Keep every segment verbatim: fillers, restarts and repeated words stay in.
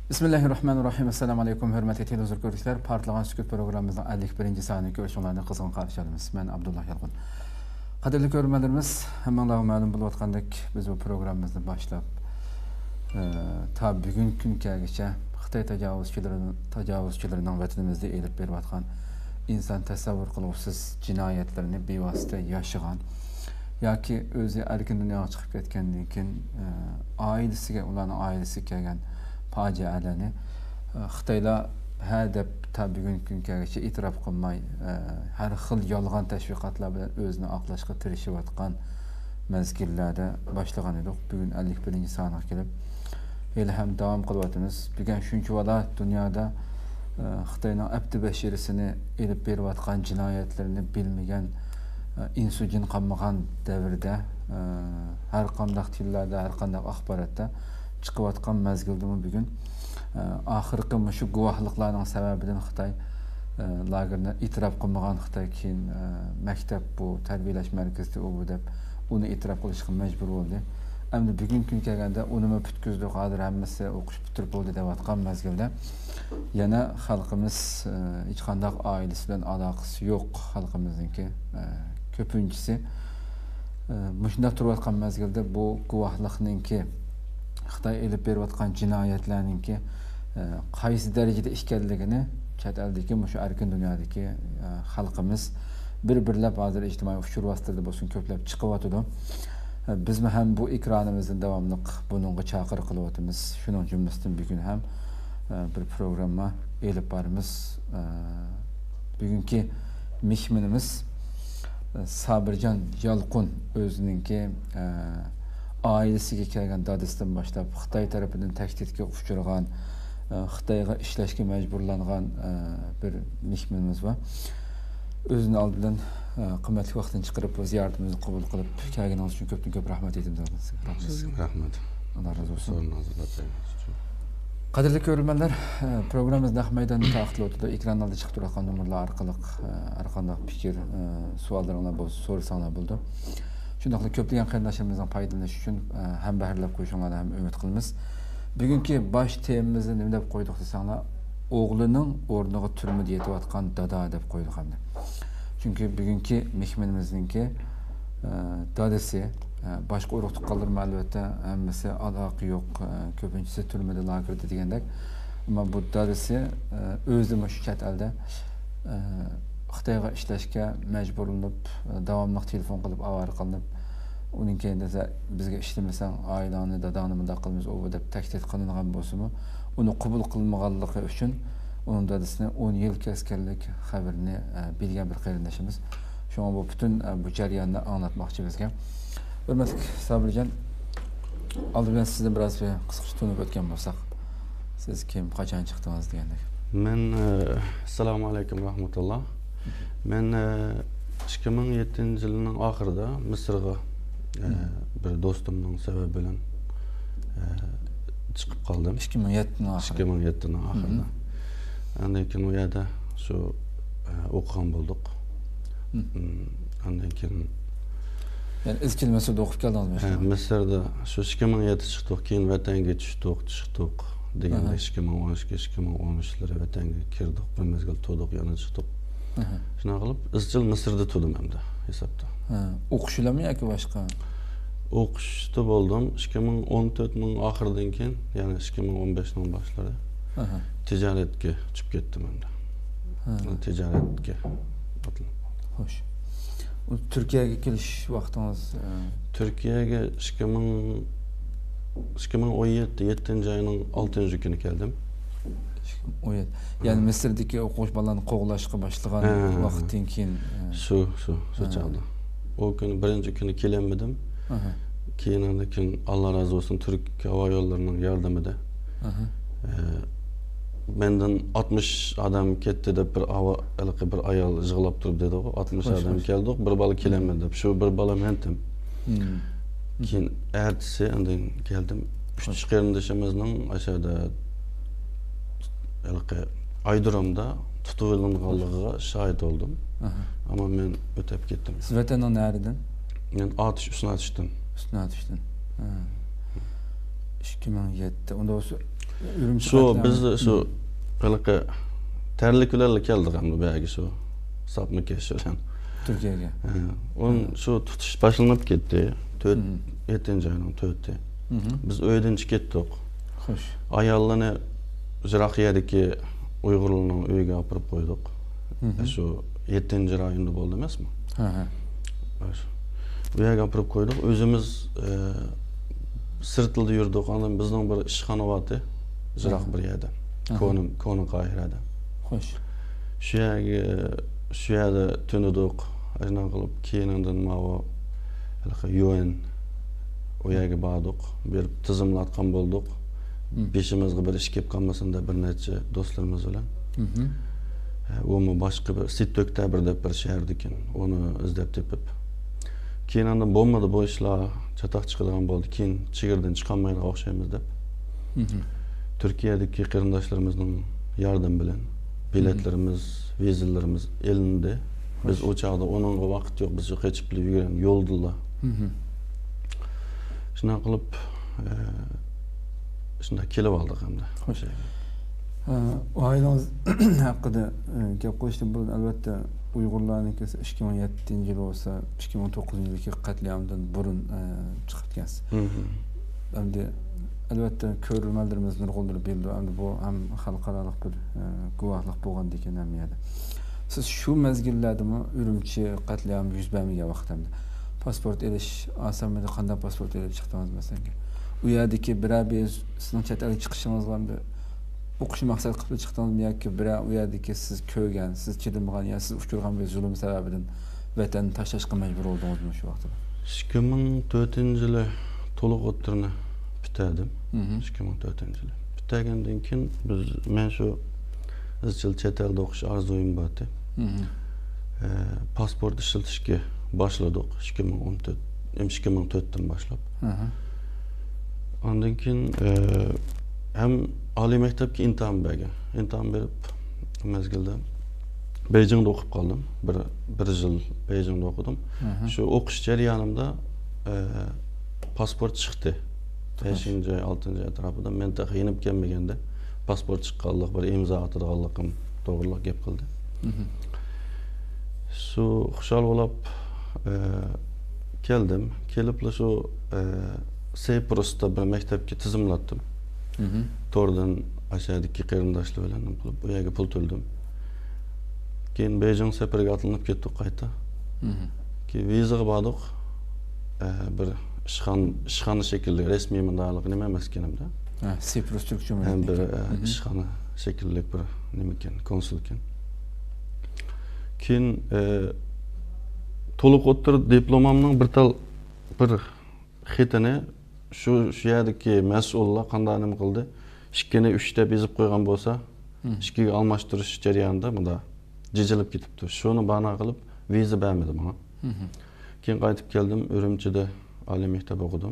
Bismillahirrahmanirrahim. Assalamu alaykum hörmətli televizor görüşlər. Partlagan sükut proqramımızın əllik birinci sani görüşlərini qızğın qarşılayırıq. Mən Abdullah Yalğın. Qadirli görmədlərimiz, həmənlərə məlum bulub atqandək biz bu proqramımızı başlap e, ta bugün günkəgəcə Xitay təcavüzçilərinin təcavüzçilərinin vətənimizdə elib berib atqan insan təsəvvür qılğısız cinayətlərini bevasitə yaşayan yoki özü erkin dünyaya çıxıb ketgandan keyin e, ailəsiga, ularning ailasi kelgan facialarni Xitoylar har deb tabiiy kungacha e'tirof qilmay har xil yolg'on tashviqotlar bilan o'zini oqlashga tirishayotgan mezgillarda boshlagan edik. Bugun ellik birinchi soniga kelib hali ham davom qilyapmiz. Bugun shunchalar dunyoda Xitoyning abdi bashirisini elib berayotgan jinoyatlarni bilmagan insujin qolmagan davrda har qanday tillarda, har qanday axborotda chiqayotgan mezgildimi bugun oxirgi shu guvohliklarning sababidan Xitoy lagerni e'tirof qilmagan Xitoy keyin maktab bu tarbiyalash markazida u deb uni e'tirof qilishga majbur bo'ldi. Endi bugun kun kelganda uni butkuzdi, hozir hammasi o'qish bitirib bo'ldi deyotgan mezgilda yana xalqimiz hech qanday oilasi bilan aloqasi yo'q xalqimizniki ko'pinchisi shunday turayotgan mezgilda bu guvohlikninki Xitoy elib berayotgan jinoyatlarninki qaysi darajada ekanligini chet eldagi shu erkin dunyodagi xalqimiz bir-birlab hozir ijtimoiy uchur vositalarida bo'lsin ko'plab chiqyotidi. Biz ham bu ekranimizda davomli bunga chaqiriq qilyapmiz. Shuning jumlasidan bugun ham bir programma elib boramiz. Bugungi mehmonimiz Sabirjon Yalqun o'zininki ailesiga kelgan dadasidan boshlab Xitoy tarafidan tahdidga uchragan, Xitoyga ishlashga majburlangan bir mehmonimiz bor. O'zini oldidan qimmatli vaqtini chiqarib o'z ziyoratimizni qabul qilib kelganingiz uchun ko'pdan ko'p rahmat aytamiz. Rahmat. Alloh razı olsun. Qadrli ko'ruvchilar, programmamiz naq maydonda taqdim o'tdi. Ekranlarda chiqib turgan nomerlar orqali har qanday fikr, savollarni bo'lsa so'rasanglar bo'ldi. Shundaqla ko'plagan qarindoshlarimizdan foydalanish uchun ham bahrlab qo'yishinglarni ham umid qilamiz. Bugungi bosh temamizni nima deb qo'ydik desanglar, o'g'lining o'rniga turmada yetayotgan dada deb qo'ydik hamda. Chunki bugungi mehmonimizningki dadasi boshqa urug' tuqqanlar albatta hammasi aloqa yo'q, ko'pinchisi turmada lagerda degandek. Ammo bu dadasi o'zi shu chet elda Xitoyga ishlashga majburlanib, davomli telefon qilib avara qilinib, uning keyin desa bizga ishlamasang oilani, dadani bunday qilamiz u deb tahdid qilingan bo'lsa-mu, uni qabul qilmaganligi uchun uning dadasini o'n yil kaskanlik xabarini bilgan bir qarindoshimiz. Shunga bu butun bu jarayonni anlatmoqchi bizga. Hurmatli Sabirjon, oldin sizni biroz qisqacha tunib o'tgan bo'lsak, siz kim, qachon chiqdingiz degandek. Men assalomu alaykum rahmatulloh. Men ikki ming yettinchi yilning oxirida Misrga bir do'stimning sababi bilan chiqib qoldim. ikki ming yettining oxirida. ikki ming yettining oxirida. Undan keyin u yerda shu o'qigan bo'ldik. Undan keyin yani izchil Misrda o'qib keldingizmi? Misrda shu ikki ming yetti chiqdik, keyin vatanga tushdik, chiqdik. Deganda ikki ming o'n ikki ikki ming o'n uchlar vatanga kirdik, bir mezgil turdik, yana chiqdik. Shunaqa qilib izchil Misrda turdim hamda hisobda. Ha, o'qishlarmi yoki boshqa? O'qishda bo'ldim ikki ming o'n to'rtning oxiridan keyin, ya'ni ikki ming o'n beshning boshlari tijoratga chiqib ketdim hamda. Tijoratga. Xo'sh. Turkiyaga kelish vaqtingiz Turkiyaga ikki ming o'n yetti yettinchi oyning oltinchi kuni keldim. Yani Misrdagi o'qish bolalarni qo'g'lashga boshlagan vaqtdan keyin shu shu shu chog'da. O kuni birinchi kuni kelmadim. Keyin undan keyin Alloh razı olsun Turk havo yo'llarining yordamida mendan oltmish odam ketdi deb bir bir ayol yig'lab turib dedi, oltmish odam keldi, bir bola kelmadi deb. Shu bir bola mendim. Keyin ertesi undan keldim. Uch qarindoshimizning aşağıda Aydırımda tutuvilganligiga shohid oldum. Ama men o'tib ketdim. Siz vatandan nereden? Men Atish, Usna Atishdan. Usna Atishdan. ikki ming yetti. Unda o'sha Şu biz şu qanaqa terliklarla keldik hamda bagi şu sapma keşiren. Türkiye'ye. On şu tutuş başlanıp ketdi. yettinchi ayning to'rti. Biz öyden ketdik. Xo'sh. Ayollarni Jiraxiyadagi Uyg'urlarning uyiga olib qo'ydik. Shu yettinchi rayonda bo'ldi emasmi? Ha ha. Bu yerga olib qo'ydik. O'zimiz sirtilda yurdik. Ondan bizning bir ishxona bor-edi. Jirax bir yerda. Ko'nim, Ko'nim Qohirada. Xo'sh. Shu yerga shu yerda tunadik. Ajnan qilib keyin undan mavo yo'in o yerga bordik. Berib tizimlatgan bo'ldik. Beşimizga bir iş kelib qolmasin deb bir necha do'stlarimiz bilan. U mu boshqa bir Sit-Oktyabr deb bir shahar ekan. Uni izlab tepib. Keyin undan bo'lmadi bu ishlar, chatoq chiqadigan bo'ldi. Keyin chegirdan chiqolmaydigan o'xshaymiz deb. Turkiyadagi qarindoshlarimizning yordam bilan biletlarimiz, vizalarimiz elindi. Biz o çağda onun vaqt yo'q, biz qochib yurgan yo'ldilar. Shuna qilib shunda kelib oldik hamda. Xo'sh. Oilangiz haqida gap qo'yishdan burun albatta Uyg'urlarniki ikki ming yettinchi yil bo'lsa, ikki ming to'qqizinchi yilgi qatliamdan burun chiqibgansiz. Endi albatta ko'rilmalarimiz nurg'undir bildi. Endi bu ham xalqaro bir guvohlik bo'lgan ekan hamiyada. Siz şu mezgillardimi Ürümçi qatliam yuz bermagan vaqtimda pasport elish osamida qanday pasport elib chiqdingiz masalan? U yerdagi biror bir sizning chet elga chiqishingizga hamda o'qish maqsad qilib chiqdingizmi yoki biror u yerdagi siz ko'rgan, siz chidamagan yoki siz uchirgan bir zulm sababidan vatanni tashlashga majbur bo'ldingizmi shu vaqtda? ikki ming to'rtinchi yili to'liq o'tirni bitirdim. ikki ming to'rtinchi yili. Bitirgandan keyin biz men shu izchil chet elda o'qish orzuyim bor edi. Pasport ishlatishga boshladik ikki ming o'n to'rt, ikki ming to'rtdan boshlab. Ondan keyin ham oliy maktabga imtihon bergan. Imtihon berib mezgilda Beijingda o'qib qoldim. Bir bir yil Beijingda o'qidim. Shu o'qish jarayonimda pasport chiqdi. beshinchi, oltinchi atrofida men ta qiynab kelmaganda pasport chiqqanlik, bir imzo atadiganligim to'g'riliq gap qildi. Shu xushal bo'lib keldim. Kelibla shu Cyprusda bir maktabga tizimlatdim. To'rdan aşağıdaki qarindoshlar bilan qilib bu yerga pul to'ldim. Keyin Beijing safariga atlanib ketdik qayta. Keyin vizaga bordik. Bir ishxon ishxona shekilli rasmiy mundaqlik nima emas ekanimda. Ha, Cyprus Türkçe mi? Hem bir ishxona shekilli bir nima ekan, konsul ekan. Keyin to'liq o'tirib diplomamning bir tal bir xetini shu shu yerdagi mas'ullar qanday nima qildi? ikkini uchta bezib qo'ygan bo'lsa, ikkiga almashtirish jarayonida bunda jijilib ketibdi. Shuni bana qilib viza bermadi menga. Keyin qaytib keldim, Urumchida oliy maktab o'qidim.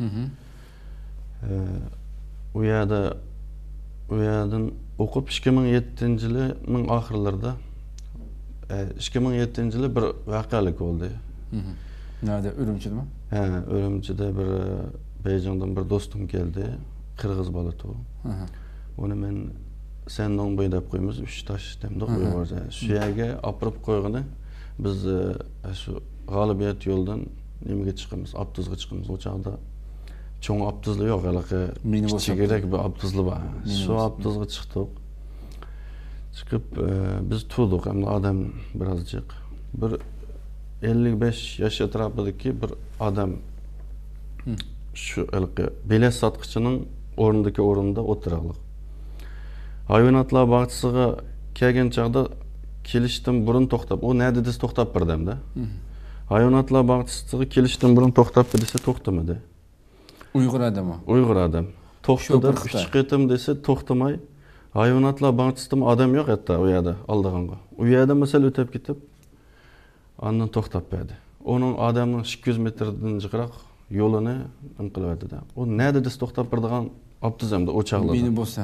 U yerda u yerdan o'qib ikki ming yettinchi yilning oxirlarida ikki ming yettinchi yili bir voqealik bo'ldi. Nerede? Ürümçi'de mi? He, Ürümçi'de bir Beijing'dan bir dostum geldi. Kırgız balıtı o. Onu men senden boy dep koymuş, üç taş demde koyuyoruz. Şu yerge apırıp koyğunu biz şu galibiyet yoldan nemege çıkımız, Abduzga çıkımız. O çağda çoğun Abduzlu yok. Çekerek bir Abduzlu var. Şu Abduzga çıktık. Çıkıp biz tuttuk. Hem de adam birazcık. Bir ellik beş yaş etrafındaki bir adam şu bilet satqıçının orundaki orunda oturaqlıq. Hayvanatlar bağçısıga kelgen çağda kelişten burun toxtab, o ne dedisi toxtab bir demde. Hayvanatlar bağçısıga kelişten burun toxtab bir dese toxtamadı. Uygur adamı? Uygur adam. Toxtadı, üç qetim dese toxtamay. Hayvanatlar bağçısıda adam yok hatta o yerda aldığanğa. O yerda mesela ötep gitip andan toxtab berdi. Onun adamın ikki yuz metrden jiqroq yolunu qilib da. O ne dedisi toxtab birdigan Abduzamda o çağlarda. Beni bolsa.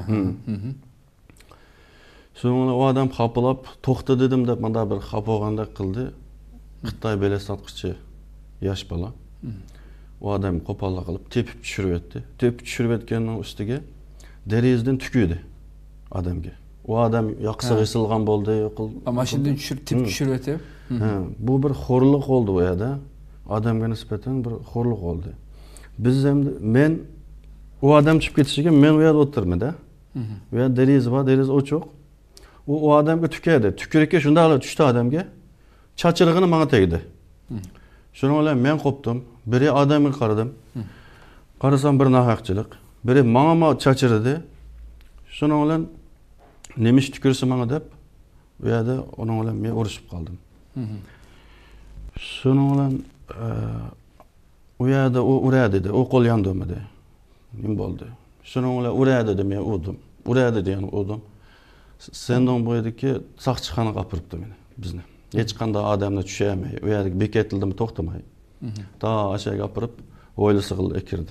Sonra o adam xapılab toxta dedim deb manda bir xap olganda qildi. Xitoy bilet satqıcı yaş bala. O adam qo'pollik qilib tepib tushirib etdi. Tepib tushirib etganning ustiga derezden tüküydü adamga. O adam yaqsa qisilgan boldu. Maşindan tushirib, tip tushirib o'tib. Bu bir xo'rlik oldu bu yerda. Adamga nisbatan bir xo'rlik oldu. Biz endi men o adam chiqib ketishiga men u yerda o'tirmada. U yerda derez bor, derez ochiq. U o adamga tükedi. Tükürükke shunday tushdi adamga. Chachirig'ini menga tegdi. Shuning bilan men qopdim. Biri adamga qaradim. Qarasam bir nahaqchilik. Biri menga chachirdi. Shuning bilan nemish tükürsi menga deb u yerda uning bilan men urishib qoldim. Shuning bilan u yerda u uradi dedi. O qo'l yondirmadi. Nim bo'ldi. Shuning bilan uradi dedi, men urdim. Uradi degan urdim. Sendan bo'ydiki saqchixona qapiribdi meni bizni. Hech qanday odamni tushayamay, u yerga bekatildimi to'xtamay. Ta aşağı qapirib, o'yli sig'il ekirdi.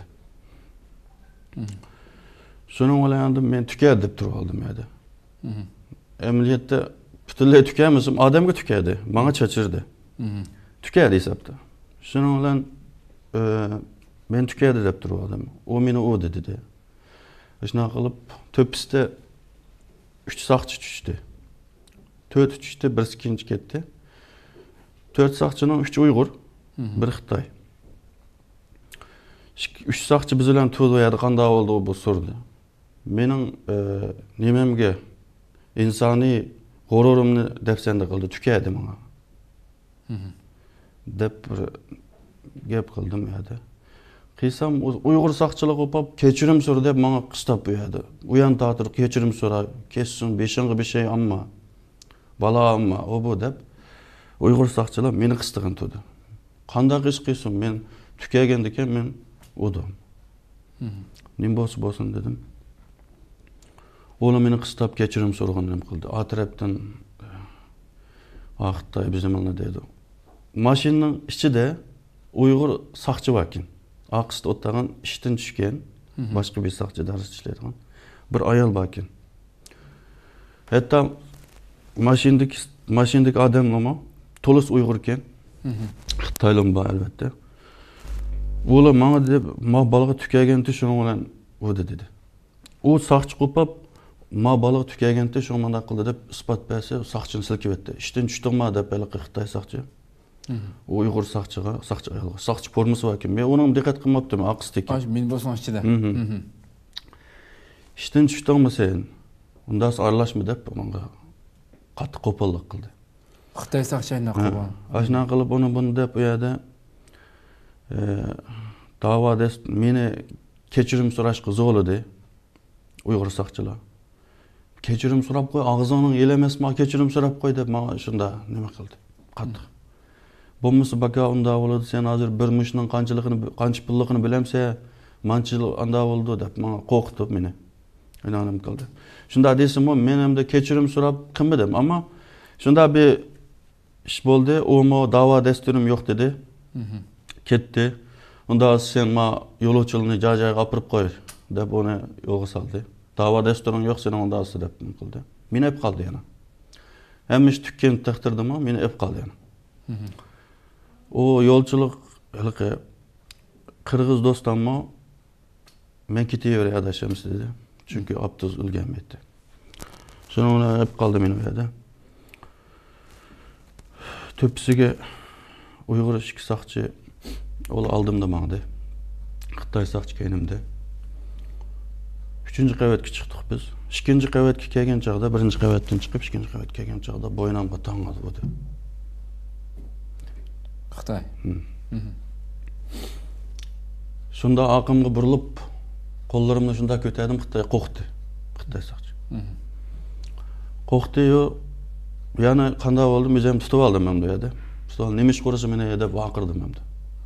Shuning bilan endi men tukadi deb turib oldim yerda. Amaliyotda butunlay tukamizim, odamga tukadi, menga chachirdi. Tukadi hisobda. Shuning bilan men tukadi deb turib oldim. O meni o dedi. Shuna qilib to'pisda üç saqchi tushdi. to'rt tushdi, bir ikkinchi ketdi. to'rt saqchining uch Uyg'ur, bir Xitoy. uch saqchi biz bilan turdi, yerda qanday bo'ldi bu so'rdi. Mening nimamga insoniy g'ururimni dafsanda qildi, tukadi menga. Deb gap qildim yerda. Qiysam Uyg'ur saqchilik o'pib kechirim so'ra deb menga qistab qo'yadi. U yan ta'tir kechirim so'ra, kessin, beshinchi bir şey amma. Bala amma, o bu deb Uyg'ur saqchilar meni qistig'in turdi. Qanday ish qilsin, men tukagan ekan, men o'dim. Nim bo'lsa bo'lsin dedim. Oğlum meni qistab kechirim so'raganini qildi. Atrafdan Xitoy bizim menga dedi. Mashinaning ichida Uyg'ur saqchi bor ekan. Aqshda o'tgan ishdan tushgan, boshqa bir saqchi dars ishlaydigan bir ayol bor ekan. Hatta mashinadagi mashinadagi odamlarmi to'lis Uyg'ur ekan. Xitoylar bor albatta. Ular menga deb, "Ma balaga tukaganda shuning bilan o'di" dedi. U saqchi qo'pab, "Ma balaga tukaganda shu menda qildi" deb isbot bersa, saqchini silkib o'tdi. Ishdan tushdingmi deb balaqi Xitoy saqchi. O Uyg'ur saqchiga, saqchi ayolga, saqchi formasi bor ekan. Men uni diqqat qilmabdim, aqsdek. Ay, men bo'lsam ichida. Ishdan tushdingmi sen? Unda aralashma deb unga qattiq qo'pollik qildi. Xitoy saqchini qilgan. Ashuna qilib uni buni deb u yerda da'voda meni kechirim so'rashga zo'ladi Uyg'ur saqchilar. Kechirim so'rab qo'y, og'zingni yelamasma, kechirim so'rab qo'y deb menga shunda nima qildi? Qattiq. Bo'lmasa baka unda bo'ladi, sen hozir bir mushning qanchaligini, qancha pulligini bilamsa, manchil unda bo'ldi deb menga qo'rqitib meni. Aylanib qoldi. Shunda desam, men hamda kechirim so'rab qilmadim, ammo shunda bir ish bo'ldi, u mo da'vo dasturim yo'q dedi. Ketdi. Unda sen ma yo'lovchilarni joy-joyga qapirib qo'y deb uni yo'lga soldi. Da'vo dasturing yo'q, sen unda deb qildi. Meni ep qoldi yana. Hamish tukkan taqdirdimi, meni ep qoldi yana. O yo'lchilik haliqi qirg'iz do'stimmi men ketaveray adashamiz dedi. Chunki optiz o'lganmaydi. Shuni bilan ep qoldi meni u yerda. To'pisiga Uyg'ur ikki saqchi ol aldimda mangdi. Xitoy saqchi keynimda. uchinchi qavatga chiqdik biz. ikkinchi qavatga kelgan chaqda, birinchi qavatdan chiqib ikkinchi qavatga kelgan chaqda bo'ynamga tong'az bo'ldi. Xitoy. Shunda aqimga burilib, qo'llarimni shunda ko'tardim, Xitoy qo'rqdi. Xitoy saqchi. Qo'rqdi-yu, yana qanday bo'ldi, men tutib oldim men bu yerda. Tutib, nemish qo'risi meni deb vaqirdim men.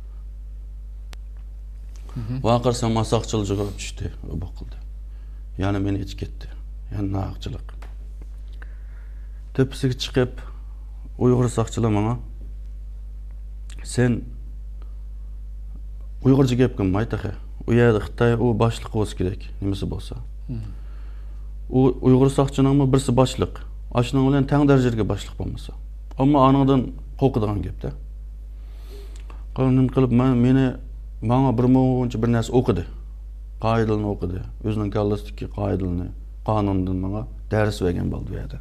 Vaqirsam saqchilik jig'ib tushdi, u boqildi. Yana meni ichib ketdi. Yana naqchilik. Tepsiga chiqib, Uyg'ur saqchilar menga sen Uyg'urcha gap qilmaydi ha. U yerda Xitoy u boshliq bo'lsa kerak, nimasi bo'lsa. U Uyg'ur saqchining birisi boshliq. Ashning bilan teng darajadagi boshliq bo'lmasa. Ammo aniqdan qo'rqadigan gapda. Qanday qilib men meni menga bir mo'ncha bir narsa o'qidi. Qaydalını okudu. Özünün kallasındaki qaydalını, qanundan bana ders vergen baldı yerde.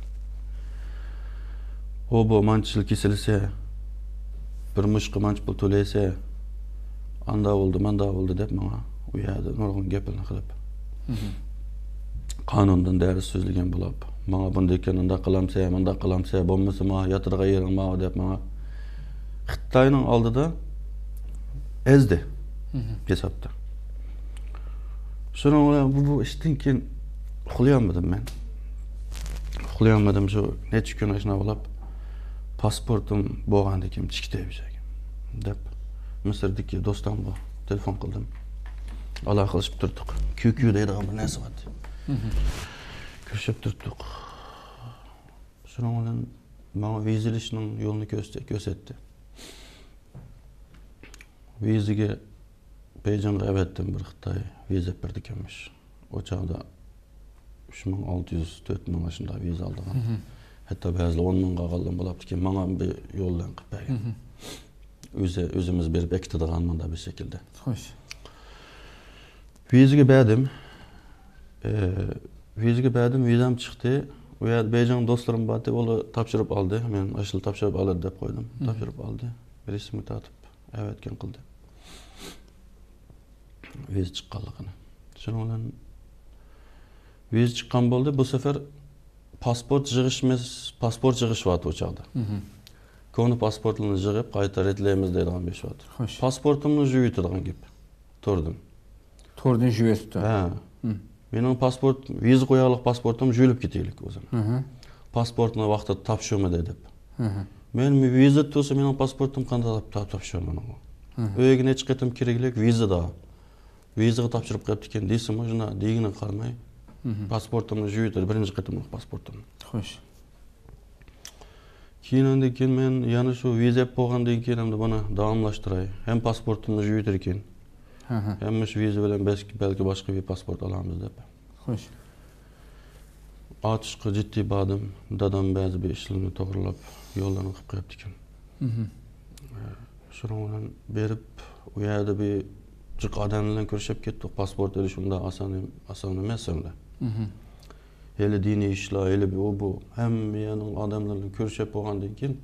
O bu mançıl kesilse, bir mışqı manç bul tölese, anda oldu, manda oldu dep bana o yerde nurgun gepelini qılıp. Qanundan ders sözlegen bulap, bana bunu dekeninde kılamsa, manda kılamsa, bombası ma yatırga yerin ma dep bana Xitayının aldı da ezdi hesapta. Sonra ona bu, bu işten keyin uxlayamadım ben. Uxlayamadım şu neçe gün aşına olap pasportum boğandı kim çıktı bir dep Mısır'daki dostum bu telefon kıldım. Allah kılışıp durduk. Q Q deydi ama nesi var? Görüşüp durduk. Sonra ona bana vizilişinin yolunu gösterdi. Vizige Beycan'a evettim bir Xitay vize berdik emiş. O çağda üç bin altı yüz dört bin aşında vize aldım. Hatta bazı on bin qaldım bulaptı ki bana bir yoldan qıpay. Özü özümüz berip ektidigan da bir şekilde. Hoş. Vizige berdim. Eee vizige berdim, vizam çıktı. O yer Beycan dostlarım batı onu tapşırıp aldı. Men aşıl tapşırıp alır dep koydum. Tapşırıp aldı. Bir ismi tatıp evet gen qıldı. Viz çıqqanlığını. Şunu olan viz çıqqan boldu. Bu sefer pasport yığışmaz, pasport yığış vatı o çağda. Konu pasportlarını yığıp qayta retleyemiz deydigan beş vatı. Pasportumunu jüyütüdigan gep. Tordum. Tordun jüyütüdü. Ha. Menin pasport, viz qoyarlıq pasportum jüylüp keteylik o zaman. Pasportuna vaqtda tapşırma dedip. Men viza tutsa menin pasportum qanda tapşırma onu. Öýge neçe qetim kereklik viza da. Vizaga tapşırıp qaptı eken deysem, juna degine qarmay. Pasportumni jüyütdi, birinci qetim pasportum. Hoş. Keyin anda keyin men yana şu viza bolgandan keyin hamda bana dawamlaşdyray. Hem pasportumni jüyütür eken. Hem şu viza bilen belki belki başka bir pasport alamız dep. Hoş. Atışqa ciddi badım, dadam bazı bir işlerini toğrulap yollarını qıp qaptı eken. Şuradan berip o yerde bir cık adamlarla görüşüp kettik. Pasport erişimde asan asan emas onda. Hele dini işler, hele bir o bu. Hem yanın adamlarla görüşüp bolgandan keyin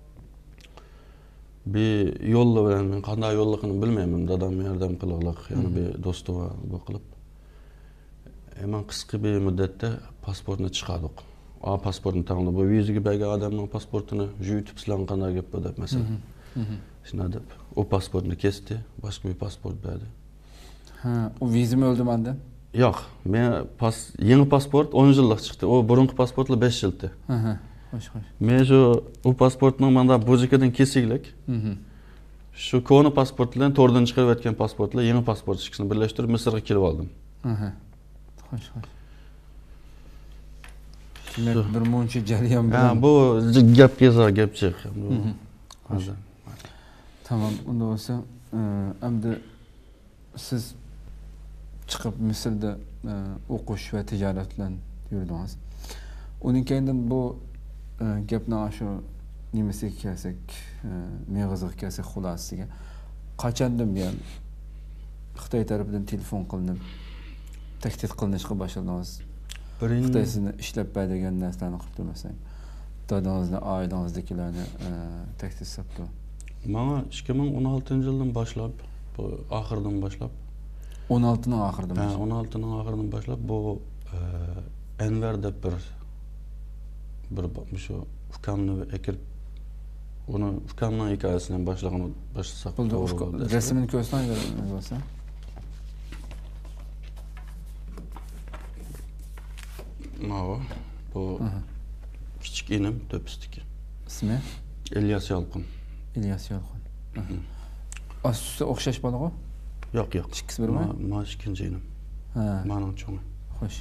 bir yolla bilen men qanday yollygyn bilmeyim. Dadam yardam qılıqlyk, yani bir dostuğa bu qılıp. Hemen qısqı bir müddetde pasportunu çıkardık. A pasportunu tanıdı. Bu viziga belki adamın pasportunu jüyütüp silan qanday gep bu dep mesela. Şuna dep o pasportunu kesti, başka bir pasport berdi. Ha, o vizim öldü menden? Yok, men pas yeni pasport on yıllık çıktı. O burunqı pasportla beş yıldı. Hı hı. Hoş hoş. Men şu o pasportunu manda bojikadan kesiklik. Şu konu pasport bilen tordan çıkarıp etken pasportla yeni pasport çıkışını birleştirip Mısır'a kelip aldım. Hı hı. Hoş hoş. Demek bir muncha jarayan bilen. Ha, bu gap geza gap çık. Hazır. Tamam, onda olsa endi siz çıkıp Mısır'da okuş ve ticaret bilen yurdunuz. Onun keyinden bu gapni aşu nimesiga kelsak, mevzuga kelsak xulosasiga qachondan buyon Xitoy tarafidan telefon qilinib tahdid qilinishga boshladingiz? Xitoy sizni ishlab bergan narsalarni qilib turmasang, dadangizning, oilangizdagilarni tahdid sapdi. Bana ikki ming o'n oltinchi yıldan başlap, bu ahırdan başlap. o'n oltining oxiridan başlap. Ha, o'n oltining oxiridan başlap bu e, Enver dep bir bir şu ukamni ekirip onu ukamning hikoyasidan başlagan başlasak to'g'ri bo'ladi. Rasmini ko'rsang bo'lsa. Mava bu küçük inim Töpüstiki. İsmi? İlyas Yalqın. İlyas Yalqın. Asısı o'xshash bola-ku? Yo'q, yo'q. İkisi birmi? Ma ikkinchi inim. Ha. Mening cho'ngim. Xo'sh.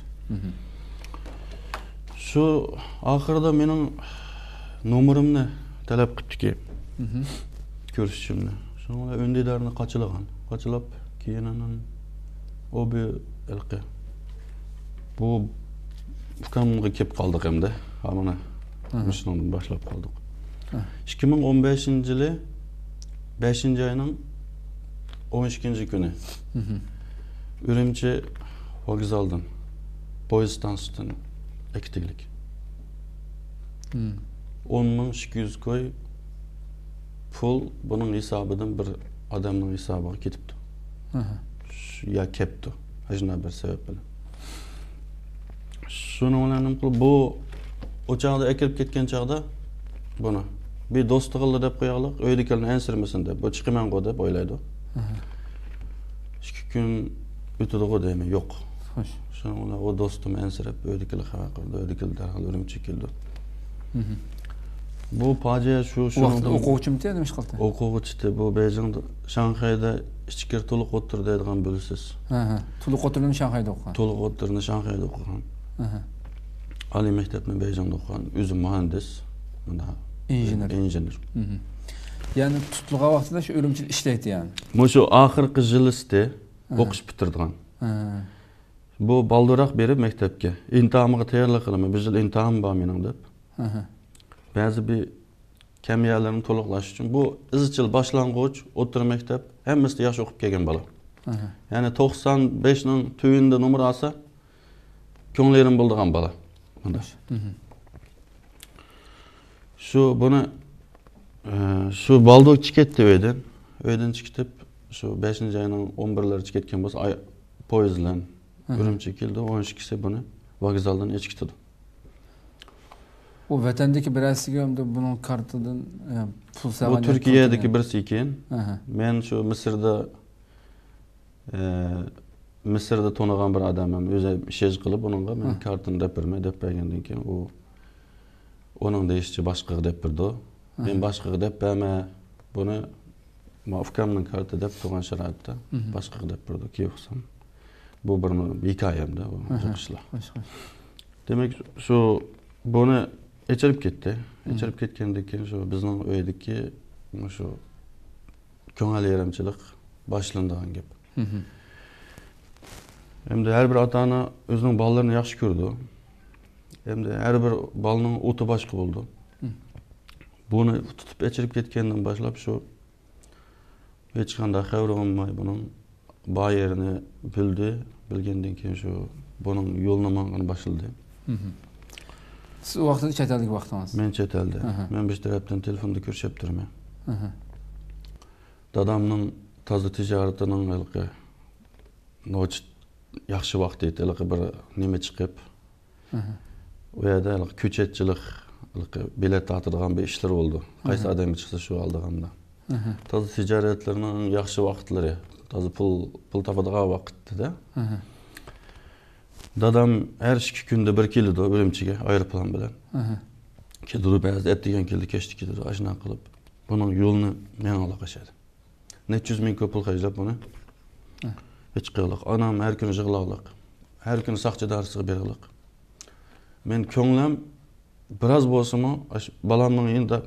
Şu ahırda mening nomerimni talab qilibdiki. Ko'rishishimni. Shunga öndilarini qachilagan. Qachilab keyin o bir ilqi. Bu ukamga kelib qoldik endi. Ha mana shundan boshlab qoldik. ikki ming o'n beshinchi yili beshinchi oyning o'n ikkinchi kuni. Ürümçi vokzaldan, poyez stansiyasidan ektiglik. on ming ikki yuz koy pul bunun hisobidan bir odamning hisobiga ketibdi. Ya kepti. Ajna bir sebep bilan. Şunu bilan bu o çağda ekilip ketken çağda bunu bir dostu qildi deb qo'yaylik, uydagilarni ensirmasin deb, bu chiqaman qo deb o'ylaydi. ikki kun o'tadi deymi? Yo'q. Xo'sh. Shuni bilan o do'stim ensirib, uydagilar xabar qildi, uydagilar darhol Urumchiga keldi. Bu fojia shu shundan o'quvchimda nima ish qildi? O'quvchida bu Beijingda, Shanxayda ichkir to'liq o'tir deydigan bo'lasiz. Ha ha. To'liq o'tirni Shanxayda o'qigan. To'liq o'tirni Shanxayda o'qigan. Ha. Ali maktabni Beijingda o'qigan, o'zi muhandis, bunda injener. Injener. Ya'ni tutilgan vaqtida shu Urumchida ishlaydi yani. Bu shu oxirgi yilida o'qish bitirgan. Ha. Bu baldıroq berib maktabga, imtihonga tayyorlik qilaman. Bir yil imtihon bor mening deb. Ha ha. Ba'zi bir kamiyalarini to'liqlash uchun bu izchil boshlang'ich o'rta maktab hammasida yaxshi o'qib kelgan bola. Ya'ni to'qson besh ning tuyinda nomer olsa ko'nglerim bo'ldigan bola. Bunda. Shu buni shu baldoq chiqdi uydan, uydan chiqib shu beshinchi ayning o'n birlari chiqetgan bo'lsa, poyezd bilan Urumchiga keldi, o'n ikkisi buni vokzaldan echkitdi. O vatandagi birasiga hamda bunun kartidan pul sağlayan. Bu Türkiye'deki birisi ekan. Men şu Mısır'da e, Mısır'da tonagan bir adamım. O'zi ish qilib onunga men kartini deb bermay deb bergandan keyin u onun da ishchi boshqaga deb berdi. Men boshqaga deb berma, buni ma'fukamning karti deb turgan sharoitda boshqaga deb berdi ki yo'qsam. Bu bir hikoyamda bu ishlar. Demek şu bunu Echirib ketdi. Echirib ketgandan keyin shu bizning uydagi shu ko'ngil yaramchilik boshlangan gap. Endi har bir ota-ona o'zining bolalarini yaxshi ko'rdi. Endi har bir bolaning o'ti boshqa bo'ldi. Buni tutib echirib ketgandan boshlab shu hech qanday xabar olmay buning boy yerini bildi. Bilgandan keyin shu buning yo'lini mang'an boshladi. Siz o vaqtda chet eldagi vaqtingiz? Men chet elda. Men bir tarafdan telefonda ko'rishib turman. Dadamning toza tijoratining ilqi noch yaxshi vaqt edi, ilqi bir nima chiqib. U yerda ilqi ko'chatchilik, ilqi bilet totadigan bir ishlar bo'ldi. Qaysi odam chiqsa shu oldigandan. Toza tijoratlarning yaxshi vaqtlari, toza pul pul topadigan vaqtda. Dadam her iki günde bir keldi Urumchiga aeroplan bilan. Keldi ba'zi etdigan keldi, kechdi keldi, ashuna qilib. Buning yo'lini men olaqashadi. necha yuz ming ko'p pul xarjlab buni. Hech qiyliq. Anam har kuni yig'laqliq. Har kuni saqchi darsiga beriliq. Men ko'nglim biroz bo'lsa-mu, balamning endi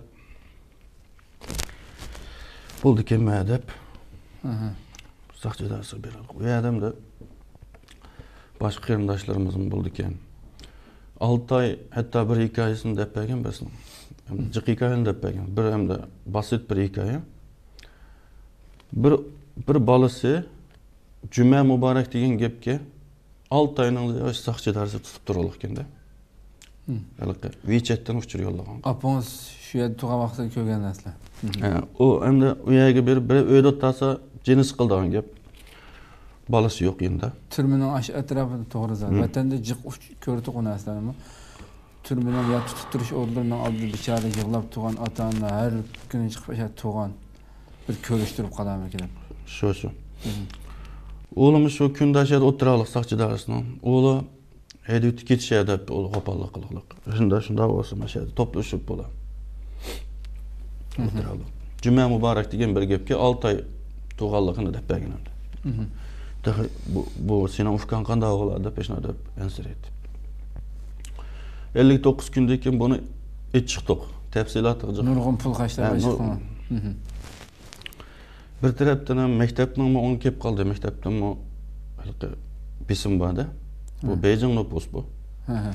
bo'ldi kelma deb. Saqchi darsiga beriliq. U odamda başka qarindoshlarimiz bo'ldi ekan. olti oy hatta bir hikoyasini deb bergan bizni. Jiq hikoyani deb bergan. Bir hamda basit bir hikoya. Bir bir bolasi Juma muborak degan gapga olti oyning saqchi darsi tutib turalik ekanda. Halqa WeChatdan uchur yo'llagan. Apongiz shu yerda turgan vaqtda ko'rgan narsa. Ha, u hamda u yerga berib bir uyda o'tsa jinis qildigan gap. Balası yok yine. Türmünün aş etrafında doğru zaten. Vatanda jiq ko'rdi qo'naslarmi? Türmünün ya tutib turish o'rnidan oldi bichara yig'lab turgan ota-ona har kuni chiqib o'sha turgan bir ko'rishtirib qolamiz ekan. Shu shu. O'g'limiz shu kunda ashada o'tiralik saqchi darsidan. O'g'li haydab ketishadi deb o'g'li qo'pollik qilib. Shunda shunda bo'lsa mashada to'plashib bo'ladi. O'tiralik. Juma muborak degan bir gapga olti oy tug'anligini deb bergan. Bu, bu senin ufkan qanday bo'ladi deb peşine deb ensiredi. ellik to'qqiz kundan keyin buni ich chiqdik. Tafsilotga nurg'un pul qashlar chiqdi. Bir tarafdan ham maktabning o'n kelib qoldi. Maktabdan mo bisim borda. Bu Beijing nopus bu. Ha ha.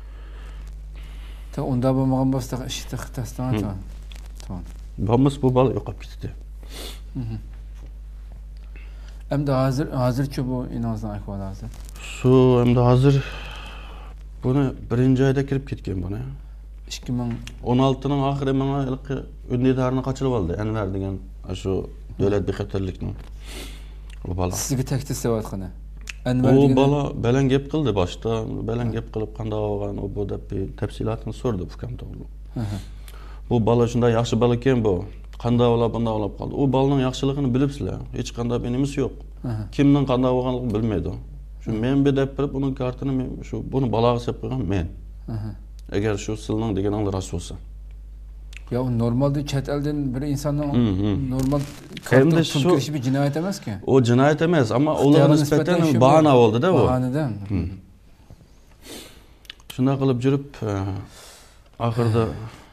Ta unda bo'lmagan bo'lsa ishda xitasdan tamam. Tamam. Bo'lmas bu bola yo'qolib ketdi. Endi hazır hazırçı bu inanızdan ahvalası. Şu endi hazır bunu birinci ayda kirip ketken bana. ikki ming on altı'nın ahiri bana ilki ündidarını kaçırıp aldı. Enver degen şu devlet bexaterlikning. O bala. Sizga teklif isteyotgani. Enver O degen bala belen gep kıldı başta. Belen gep kılıp kanda olgan o bu dep bir tepsilatını sordu Furkan Toğlu. Bu bala şunda yaxşı bala eken bu. Kanda olap bunda olap kaldı. O balının yaxşılığını bilipsizler. Hiç kanda benimiz yok. Kimden kanda olganlığını bilmeydi o. Şu men bir dep bilip bunun kartını men şu bunu balaga sep koygan men. Eğer şu sılının degen anlar rast olsa. Ya normalde chet elden bir insanın normal Hem de kartı şu- pul kirişi bir cinayet emez ki. O cinayet emez ama İhtiyara olar nispeten şu nispeten bir bahana oldu da bu. Bahaneden. Şunda kılıp жүрüp ahırda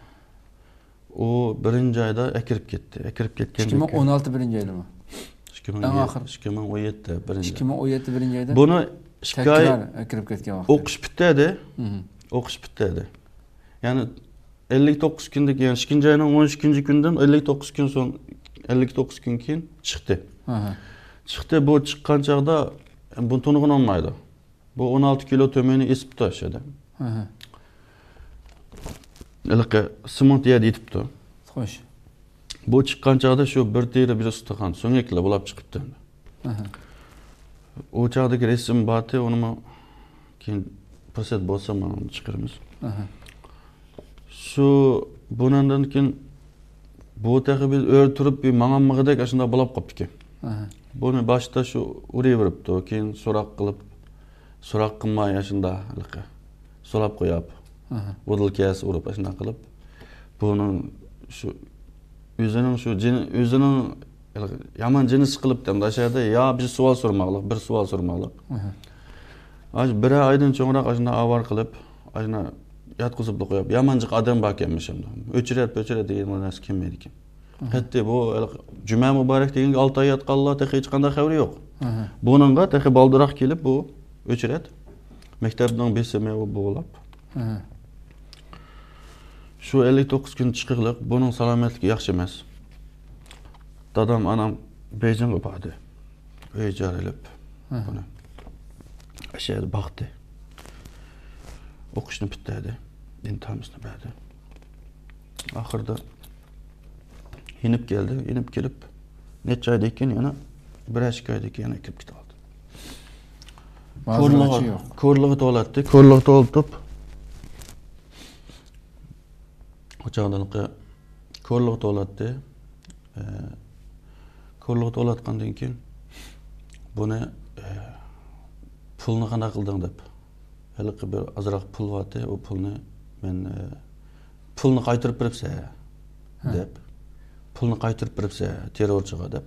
o birinci ayda ekirip gitti. Ekirip ketken ikki ming on olti birinci ayda mı? En ahır. ikki ming on yetti birinci. ikki ming on yetti birinci ayda. Bunu şikayet tekrar kirib ketgan vaqt. okuş bitdi. Okuş bitdi. Yani ellik dokuz gündeki yani ikinci ayının on üçüncü günden ellik dokuz gün son ellik dokuz gün keyin çıktı. Çıktı bu çıkkan çağda bu tonuğun olmaydı. Bu on altı kilo tömeni esip taşıdı. Ilqi simont yer yetipti. Xo'sh. Bu çıkkan çağda şu bir teri bir ustaxan so'ngakla bulab chiqibdi. O çağdaki resim batı onu keyin fursat bo'lsa mana uni chiqaramiz. Şu bundan keyin bu tağı biz örtürüp bir mangamıgıdak aşında bulab qopdi. Bunu başta şu urey beripdi, keyin so'roq qilib, so'roq qilmay aşında ilqi so'rab qo'yap. Budilkasi urib aşında qilib, bunun şu özünün şu özünün yaman cins qilib dem aşağıda ya bir savol sormaqliq, bir savol sormaqliq. Aj bir aydan so'ngroq aşında avar qilib, aşında yatqizib qo'yap, yamanjiq odam bor ekanmish endi. O'chirib, o'chirib degan narsa kelmaydi ekan. Hatto bu Juma muborak degan olti oy yotqanlar hech hech qanday xabar yo'q. Buningga taxi baldiroq kelib bu o'chirib, maktabning besimi bu bo'lib. Şu ellik dokuz gün chiqiliq, buning salomatligi yaxshi emas. Dadam, anam Beyjingga bordi. Uy joylab. Buni aşağıda baktı. O'qishni bitirdi. İmtihonimizni berdi. Ahırda inip geldi. Inip kelib necha oydan keyin yana bir ikki oydan keyin yana kirib ketdi. Ko'rlig'i yo'q. Ko'rlig'i to'latdi. Ko'rlig'i to'ltib o'chog'dan ko'rlig'i to'latdi. Ko'rlig'i to'latgandan keyin buni pulni qanday qilding deb Halbuki bir azroq pul vardı, o pulni men e, pulni qaytarib beribsa deb, pulni qaytarib beribsa terrorchiga deb.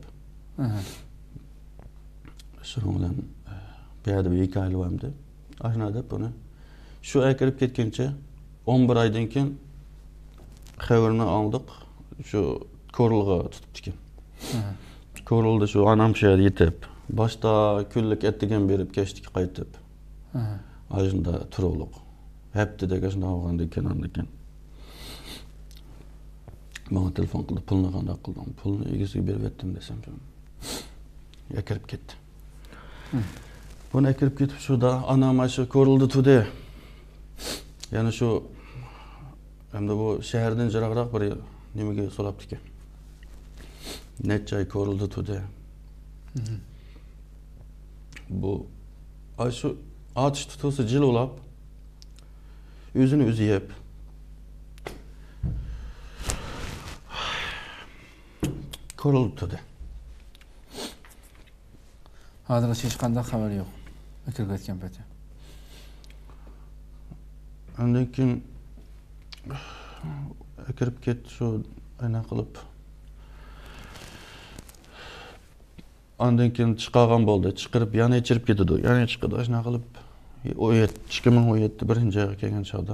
Shuning bilan bu yerda bir ikki oy bo'ldi. Ashuna deb buni shu ay kirib ketguncha o'n bir oydan keyin xabarini oldik. Shu ko'rlig'i tutibdi ekan. Ko'rildi shu anam shu yerga yetib, boshda kunlik etdigan berib kechdik qaytib. Ajında turuluq. Hepti de kaçında olgandı kenarda eken. Bana telefon qildi, pulni qanday qildim? Pulni egasiga berib etdim desem şunu. Yakirib ketdi. Buni yakirib ketib shu da anam shu ko'rildi tudi. Yani şu hamda bu shahardan jiroqroq bir nimaga so'labdi ekan. Necha oy ko'rildi tudi. Bu ay şu Atış tutusu cil olap, yüzünü özü yep. Korulup tutu. Hazırda hiç qanday xabar yo'q. Kirib ketgan paytda. Ondan keyin kirib ketdi shu ana qilib. Ondan keyin chiqagan bo'ldi. Chiqirib yana ichirib ketdi. Yana chiqdi, shuna qilib ikki ming o'n yetti birinchi oyga kelgan chog'da.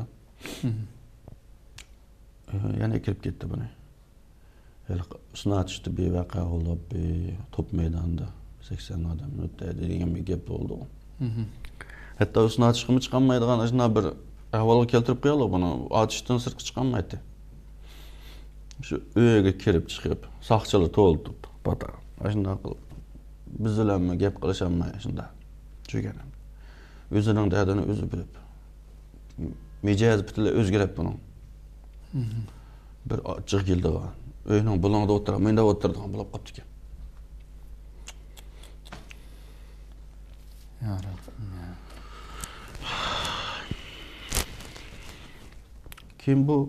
Yana kirib ketdi buni. Shuni atishdi bevaqa bo'lib, top maydonida sakson odam o'tdi degan bir gap bo'ldi. Hatto shuni atishga chiqolmaydigan shuna bir ahvolga keltirib qo'yaylik buni. Atishdan sirtqa chiqolmaydi. Shu uyga kirib chiqib, saqchilar to'ltib, bata. Shunday qilib biz bilenmi gap qilishmay shunda. Tushunganim. O'zining dardini o'zi bilib. Mijoz butunlay o'zgarib buning. Bir ochiq keldi. Uyning bulong'ida o'tirib, menda o'tirdim, bo'lib qopti ekan. Ya Rabbim. Kim bu?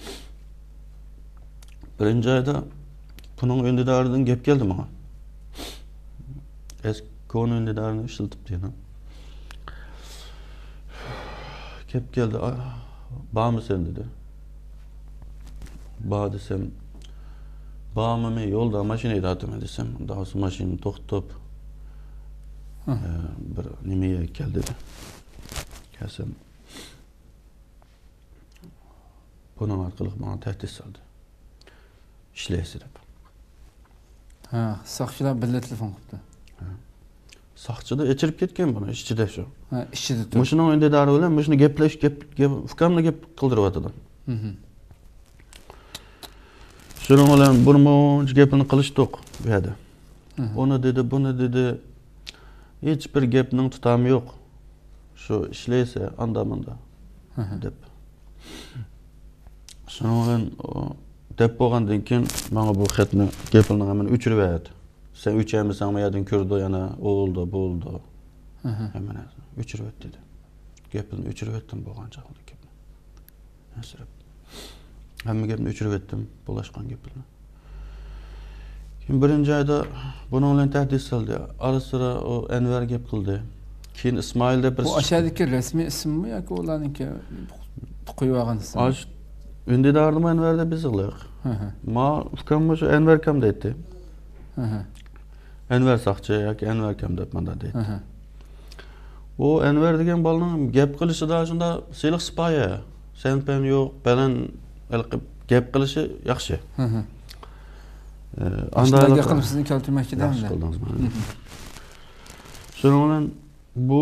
Birinci ayda bunun öndidarından gap geldi bana. Eski konu öndidarını işletip diye. Gap geldi. Bağ mı sen dedi. Bağ desem. Bağ mı mı yolda maşineyi dağıtım desem. Daha sonra maşini toxtup. E, bir nimeye geldi dedi. Gelsem. Bunun arkalık bana tehdit saldı. İşleyesi deb. Ha, saqchilar birga telefon qildi. Saqchida echirib ketgan buni, ichida shu. Ha, ichida turib. Mushuning o'yindari bilan mushuni gaplash, gap, gap, ukamni gap qildiryaptilar. Mhm. Shuning bilan burmunch gapini qilishdik bu yerda. Uni dedi, buni dedi. Hech bir gapning tutami yo'q. Shu ishlaysa anda-manda deb. Shuning bilan deb bo'lgandan keyin menga bu xatni gapini hamini o'chirib berdi. Sen o'chamisan, men ko'rdi yana o'ldi, bo'ldi. Hamini o'chirib berdi dedi. Gapini o'chirib etdim bo'lgan chog'da gapni. Nasirib. Hamma gapni o'chirib etdim, bo'lashgan gapini. Keyin birinchi oyda buning bilan tahdid soldi. Ara-sira o Enver gap qildi. Keyin Ismoil deb bir Bu aşağıdaki resmi ismi yoki ularniki qo'yib olgan ismi? Önde dardım Enver'de bizlik. Ma ukam şu Enver kam deydi. Enver saqchi yoki Enver kam deb manda deydi. O Enver degan bolaning gap qilishida shunda seliq sipoya. Sen pen yo'q, balan gap qilishi yaxshi. Andalarga qilib sizni keltirmoqchidamda. Shuning bilan bu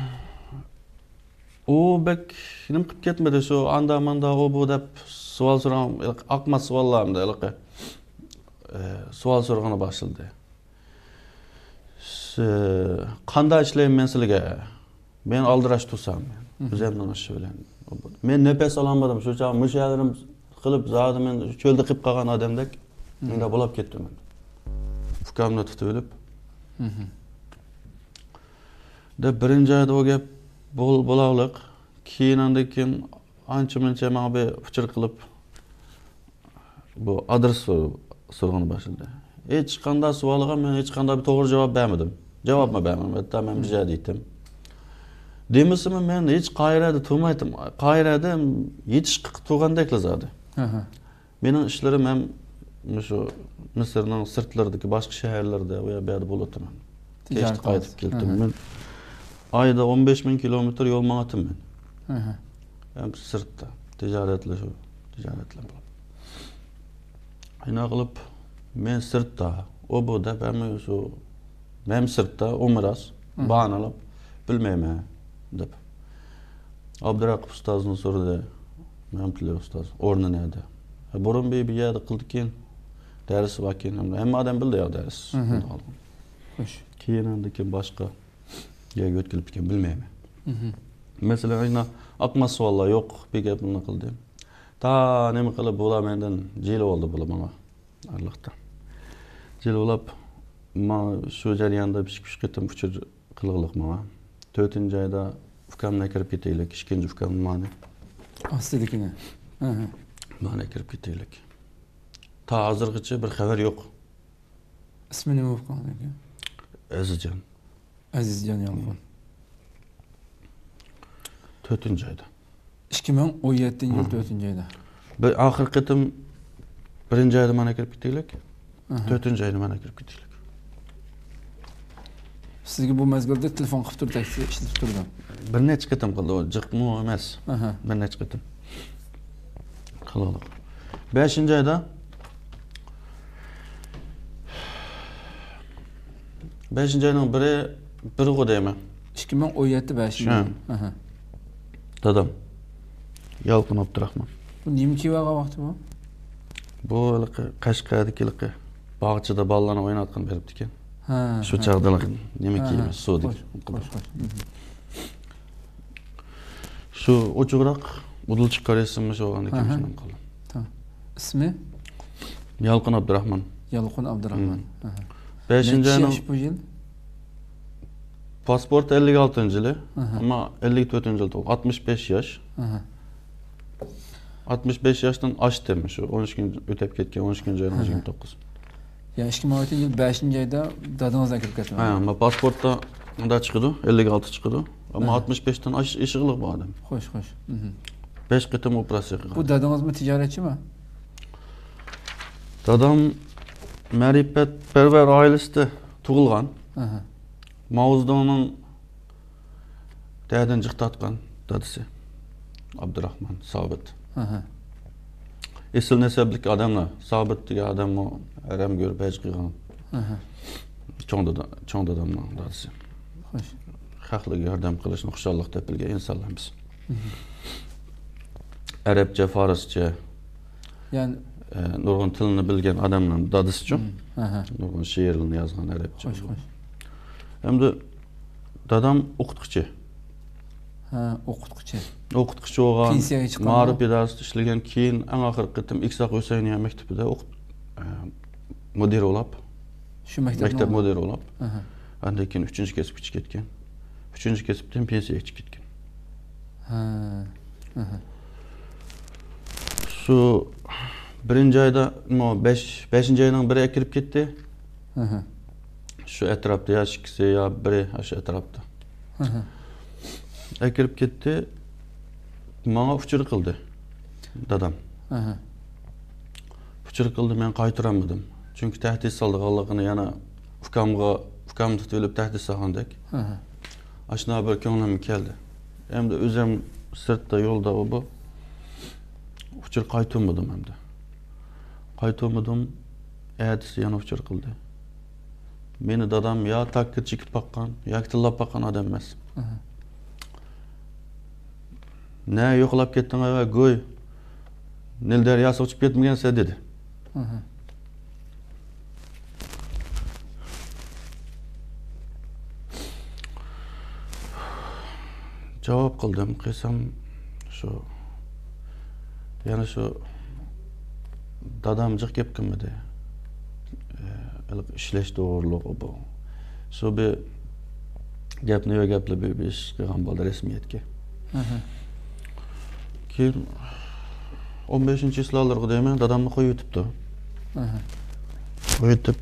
o bek nim qilib ketmadi shu anda manda o bu deb savol so'ram, aqma savollarımda ilqi savol so'rag'ana boshladi. Qanday ishlayman men sizlarga? Men aldirash tursam, o'zimdan shu bilan. Men nafas olmadim, shu chaq mushayarim qilib zodi men cho'lda qilib qolgan odamdek menda bo'lib ketdim. Ukamni tutib olib. Deb birinchi oyda o gap bol bolaqliq keyin andan keyin ancha-muncha menga bir fikr qilib bu adres so'rag'ini boshladi. Hech qanday savolga men hech qanday bir to'g'ri javob bermadim. Javob ma bermadim. Hatta men bir joy deydim. Demisimi men hech qayrada turmaydim. Qayrada yetish turgandek lazadi. Mening ishlarim ham shu Misrning sirtlaridagi boshqa shaharlarda va yerda bo'ladim. Kechda qaytib keldim. Men ayda o'n besh ming kilometr yo'l ma'natim men. Hem sirtda tijoratla shu tijoratla bo'lib. Ayna qilib men sirtda o bu da ben shu men sirtda umras ba'nalab bilmayman deb. Abduraqib ustozni so'radi. Men tili ustoz o'rni neda? Burun bir bir yerda qildik-kin. Ders vakin hamma odam bildi ya ders. Xo'sh. Keyin andan boshqa yerga o'tkilib ekan bilmayman. Mesela ayna aqma savollar yo'q, bir gapni qildim. Ta nima qilib bo'la mendan jil oldi bo'la menga. Allohdan. Jil olib, men shu jarayonda pishib ketdim, uchur qilg'iliq menga. to'rtinchi oyda ukamga kirib ketaylik, ikkinchi ukam mani. Astidikini. Aha. Mani kirib ketaylik. Ta hozirgacha bir xabar yo'q. Ismi nima bo'lgan ekan? Azizjon. Azizjon Yolg'on. to'rtinchi oyda. ikki ming o'n yettinchi yil to'rtinchi oyda. Bir oxir qitim birinchi oyda mana kirib ketaylik. to'rtinchi oyda mana kirib ketaylik. Sizga bu mezgilda telefon qilib turib taksi ishlatib turdim. Bir necha qitim qildi, o jiqmi emas. Bir necha qitim. Qildik. beshinchi oyda beshinchi oyning biri biri qo'dayman. ikki ming o'n yetti beshinchi. Aha. Dadam. Yalqin Abdurahmon. Bu nima kivaga vaqti bu? Bu Qashqardagi bog'chada bolalarni o'ynatgan beribdi ekan. Ha. Şu çağdalık nima kiyimiz, sudik. Xo'sh, xo'sh. Şu uçuğrak udul çıkarıyorsunmuş olan iki kişiden kalın. Tamam. İsmi? Yalqın Abdurrahman. Yalqın Abdurrahman. beşinci Neçə ayının yaş bu yıl? pasport ellik altıncı yılı ama ellik dördüncü yılı altmış beş yaş. altmış beş yaştan aç demiş o. on üç gün ötep ketken on üç gün ayının yigirma to'qqiz. Ya ikki ming oltinchi yil beshinchi ayda dadangizdan kirib ketdi. Ha, ama pasportda da çıkıdı, ellik altı çıkıdı. Ama altmış beşten aş işıqlıq bu adam. Xo'sh, xo'sh. beş qitim operasiya qilgan. Bu dadangizmi tijoratchimi? Dadam ma'rifatparvar oilasida tug'ilgan. Mavzudoning dadin jiqtatgan dadisi. Abdurrahman Sobit. Esil neseblik adamlar. Sobit degan adam o aram görüp haj qilgan. Cho'ng dadam, cho'ng dadamning dadisi. Xo'sh. Haqli yordam qilishni xushalliq topilgan insonlarmiz. Arabcha, farscha, Yani nurg'un tilini bilgan adamning dadisichu. Nurg'un she'rlarni yozgan arabcha. xo'sh, xo'sh. Endi dadam o'qituvchi. Ha, o'qituvchi. O'qituvchi bo'lgan. Pensiyaga chiqqan. Ma'rif idarasida ishlagan, keyin eng oxirgi qitim Iqsoq Husayniya maktabida o'qit mudir bo'lib, Shu maktabda. maktab mudiri bo'lib. Andan keyin uchinchi kasbga chiqib ketgan. uchinchi kasbdan pensiyaga chiqib ketgan. Ha. Shu birinchi oyda, besh beshinchi oyning biriga kirib ketdi. Şu etrafta ya ikisi ya biri şu etrafta. Kirib ketdi. Manga uçur qildi dadam. Uçur qildi, men qaytaramadim. Çünkü tahdid soldiganligini yana ukamga ukam tutib olib tahdid solgandek. Ashuna bir ko'nglim keldi. Endi o'zim sirtda yo'lda o bu. Uçur qaytarmadim endi. Qaytarmadim. Ertesi yana uçur qildi. Meni dadam ya takka chiqib baqqan, yoki tillab baqqan odam emas. Ne yo'qlab ketding va go'y Nil daryosi uchib ketmagansa dedi. Javob qildim, qilsam shu yana shu dadam jiq ketganmidi. İşleş doğruluğu bu. Şu bir gapni yo gapli bir ish qilgan bo'ldi rasmiyatga. Keyin o'n beshinchi yillarga deyman, dadamni qo'yib o'tibdi. Qo'yib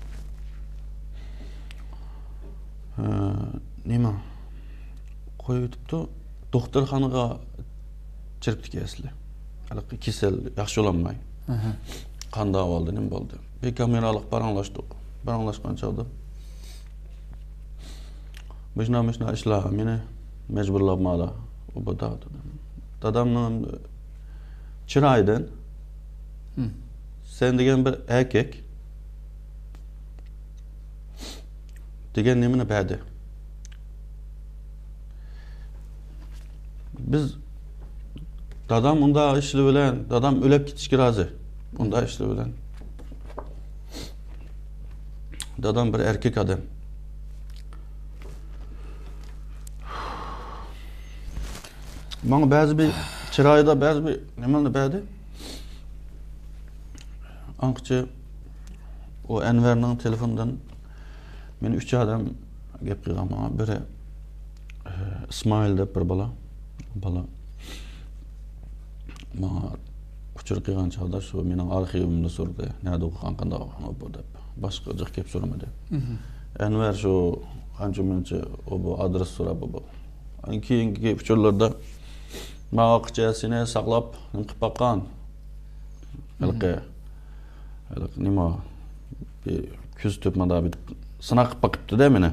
nima? Qo'yib o'tibdi. Doktorxonaga chiribdi asli. Hali kasal yaxshi bo'lmay. Qanday bo'ldi, nima bo'ldi? Bir kameralik paranlaştık. Paranlaşkan çağda. Başına başına işler, beni mecburlamalı. O bu da. Dadamın çıraydan. Sen degen bir erkek. Degen nemini berdi. Biz dadam unda işli bilen, dadam ölüp gitişki razı. Unda işli bilen. Dadam bir erkek adam. Bana bazı bir çırayda bazı bir nemeli berdi. Anqçı o Enver'nin telefonundan men üç adam gap qilgan. Biri İsmail deb bir bala. Bala. Bana uçur qilgan chog'da shu mening arxivimni so'rdi. Nerede o'qigan, qanday o'qigan bu deb. Başka jiq kep so'ramadi. Enver shu qancha muncha o bu adres so'rab bu. Keyingi uçurlarda maqchasini saqlab nim qilib baqqan. Halqa nima bir ko'z topmada bir sınaq qilib baqibdi-da meni.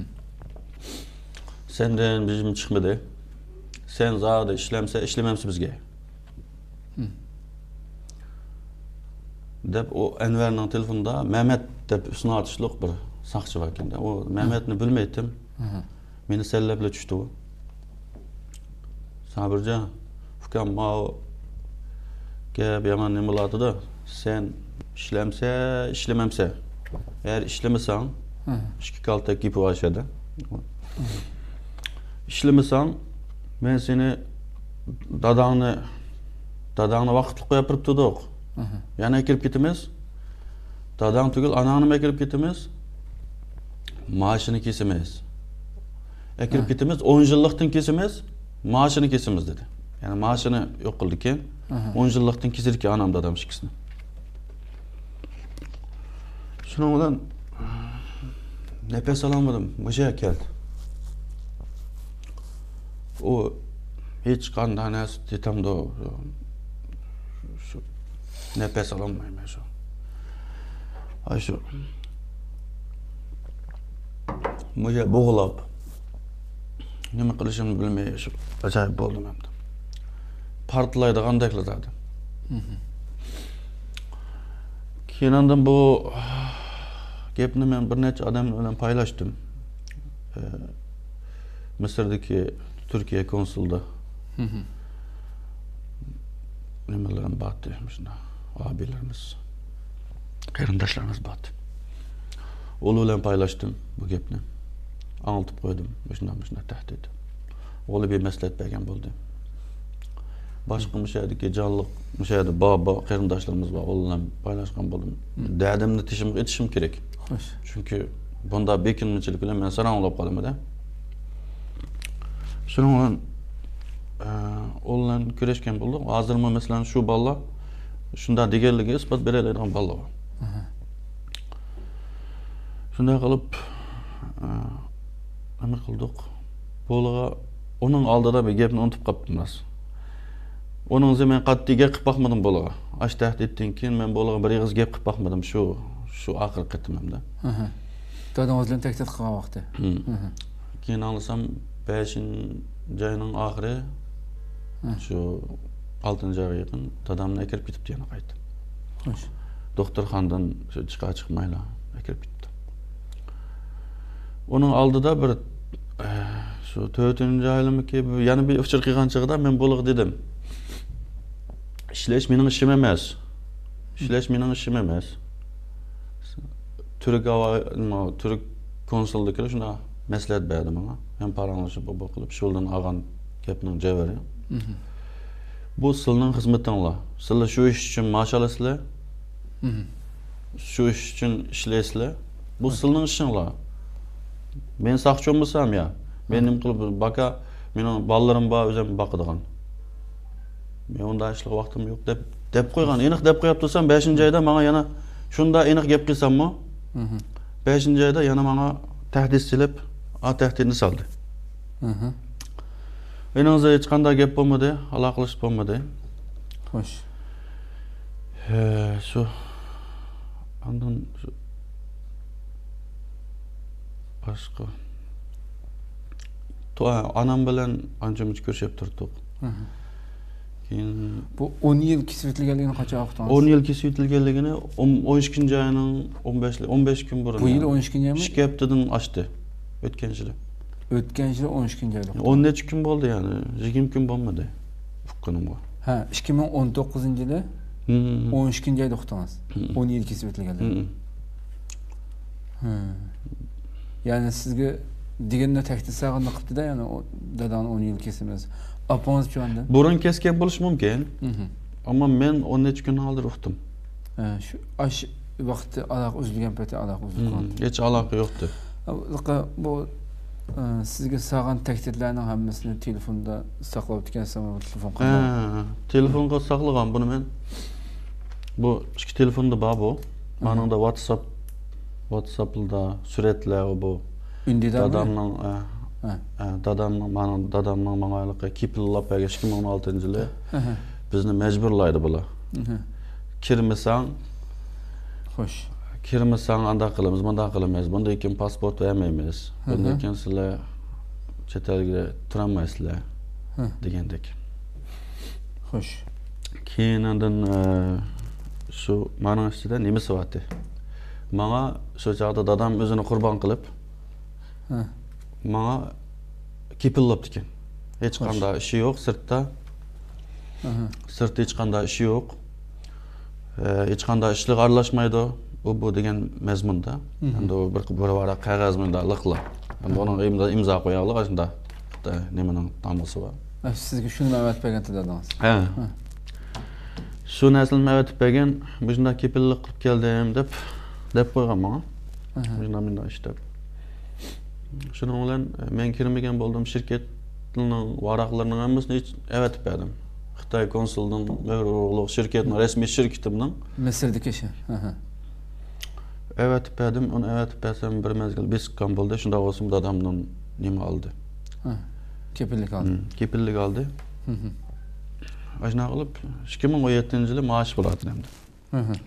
Senden bizim chiqmadi. Sen zada ishlamsa, ishlamamsa bizga. Dep o Enver'nin telefonunda Mehmet dep üstüne atışlık bir sakçı var kendi. O Mehmet'ini bilmeydim. Beni selleple düştü o. Sabırca, fukam ma o gap yaman ne buladı da sen işlemse, işlememse. Eğer işlemesen ikki kaltak ipi aşağıda. İşlemesen ben seni dadağını dadağını vakitli koyup yapıp tutuq. Yana ekirip gitimiz. Dadağın tügül anağını ekirip gitimiz. Maaşını kesimiz. Ekirip gitimiz on yıllıktan kesimiz. Maaşını kesimiz dedi. Yani maaşını yok kıldı ki on yıllıktan kesir ki anam dadam şikisini. Şuna olan nefes alamadım. Mıcaya geldi. O hiç kan tanesi detamda şu nefes alamayım şu. Ay şu Mıca boğulap nima qilishimni bilmay şu acayip boldum hem de. Partlaydı qandaylar zaten. Keyin andan bu gapni men bir necha odam bilan paylaşdım. Ee, Mısır'daki Türkiye konsulda. Nimelerim battı şuna. Abilerimiz, qarindoshlarimiz battı. Olu bilan paylaşdım bu gapni. Anlatıp koydum. Şundan şuna tahdid. Olu bir maslahat bergan bo'ldi. Başka müşahedeki canlılık, müşahede baba, qarindoshlarimiz var. Olu bilan paylaşgan bo'ldim. Derdimni tishim etishim kerak. Xo'sh. Çünkü bunda bekinmecilik bilan men saranglab qolaman da. Şunun bilan ol bilan kurashgan bo'ldik. Hozirmi masalan shu balla shunda deganligiga isbot beradigan balla bor. Shunday qilib nima qildik? Bolaga onun aldida bir gapni unutib qolibdim ras. Onun zaman qattiq gap qilib baxmadim bolaga. Ash tahdiddan keyin men bolaga bir ig'iz gap qilib baxmadim shu shu oxirgi qitimimda. Dadangiz bilan tahdid qilgan vaqtda. Keyin anglasam beshinchi ayning oxiri şu altıncı aya yaqin dadamni akirib ketibdi yana qayta. Xo'sh. Doktorxonadan chiqa chiqmayla akirib ketdi. Onun aldida bir şu to'rtinchi aylimiki yana bir uchur qilgan chig'ida men bo'liq dedim. Ishlash mening ishim emas. Ishlash mening ishim emas. Türk hava Türk konsuldiklar shunda maslahat berdi menga. Men paranglashib bu qilib sho'ldan olgan gapning javori. Bu sizning xizmatinglar. Sizlar shu ish uchun maosh olasizlar. Shu ish uchun ishlaysizlar. Bu sizning ishinglar. Men saqchi bo'lsam ya, menim qilib baka mening bolalarim bor, o'zim boqadigan. Men unda ishlik vaqtim yo'q deb deb qo'ygan. Aniq deb qo'yib tursam beshinchi oyda menga yana shunda aniq gap qilsammi? beshinchi oyda yana menga tahdid silib, a tahdidni soldi. Eningizda hech qanday gap bo'lmadi, aloqalash bo'lmadi. Xo'sh. He, shu andan başqa to anam bilan ancha-muncha ko'rishib turdik. Keyin bu on yil kesib o'tilganligini qachon uqdingiz? on yil kesib o'tilganligini o'n ikkinchi ayning o'n besh o'n besh kun burun. Bu yil o'n ikkinchi oymi? ikki haftadan oshdi. O'tgan yili. O'tgan yil o'n ikkinchi oyda. o'n necha kun bo'ldi yani, yigirma kun bo'lmadi. Uqqanim bor. Ha, ikki ming o'n to'qqizinchi yili o'n ikkinchi oyda uqdingiz. on yil kesib o'tilganligi. Yani sizga deganda tahdid sag'inni qilibdi-da, yani dadani o'n yil kesimiz. Apangiz şu anda? Burun kesken bo'lishi mumkin. Ama men o'n necha kun oldin uqdim. Ha, shu ash vaqtda aloqa uzilgan payti aloqa uzilgan. Hech aloqa yo'qdi. Bu sizga sag'an tahdidlarning hammasini telefonda saqlab o'tgansiz, telefon qilib. Ha, telefonga saqlagan buni men. Bu ikki telefonda bor bu. Meningda WhatsApp WhatsApp'da suratlar bu. Undida dadamning dadamning mening dadamning menga kipillab bergan ikki ming o'n oltinchi yili bizni majburlaydi bular. Kirmasang, xo'sh. Kirmasang anda qilamiz, bunda qilamiz. Bunda keyin pasport vermaymiz. Bunda keyin sizlar chet elga turolmaysizlar degandek. Xo'sh. Keyin andan shu mening ichida nima sifatdi? Menga shu chaqda dadam o'zini qurbon qilib, menga kipillabdi ekan. Hech qanday ishi yo'q sirtda. Sirtda hech qanday ishi yo'q. Hech qanday ishlar aralashmaydi. o bu degan mazmunda. Endi o bir bir varaq qog'oz mundaqliqlar. Endi onun imza imza qo'yaqlar shunda. Nimaning tamg'isi bor. Sizga shuni ma'vat bergan dedingiz. Ha. Shu narsani ma'vat bergan, bu shunda kepillik qilib keldim deb deb qo'ygan menga. Shunda menda ishlab. Shuning bilan men kirmagan bo'ldim shirkatning varaqlarining hammasini hech avatib berdim. Xitoy konsuldan ma'ruf shirkatning rasmiy shirkatimning Misrdagi ishi. Aha. Avatib berdim, uni avatib bersam bir mezgil besh kun bo'ldi. Shunda bo'lsin dadamdan nima oldi. Ha. Kepillik oldi. Kepillik oldi. Mhm. Ajna qilib ikki ming o'n yettinchi yili maash bo'ladi endi. Mhm.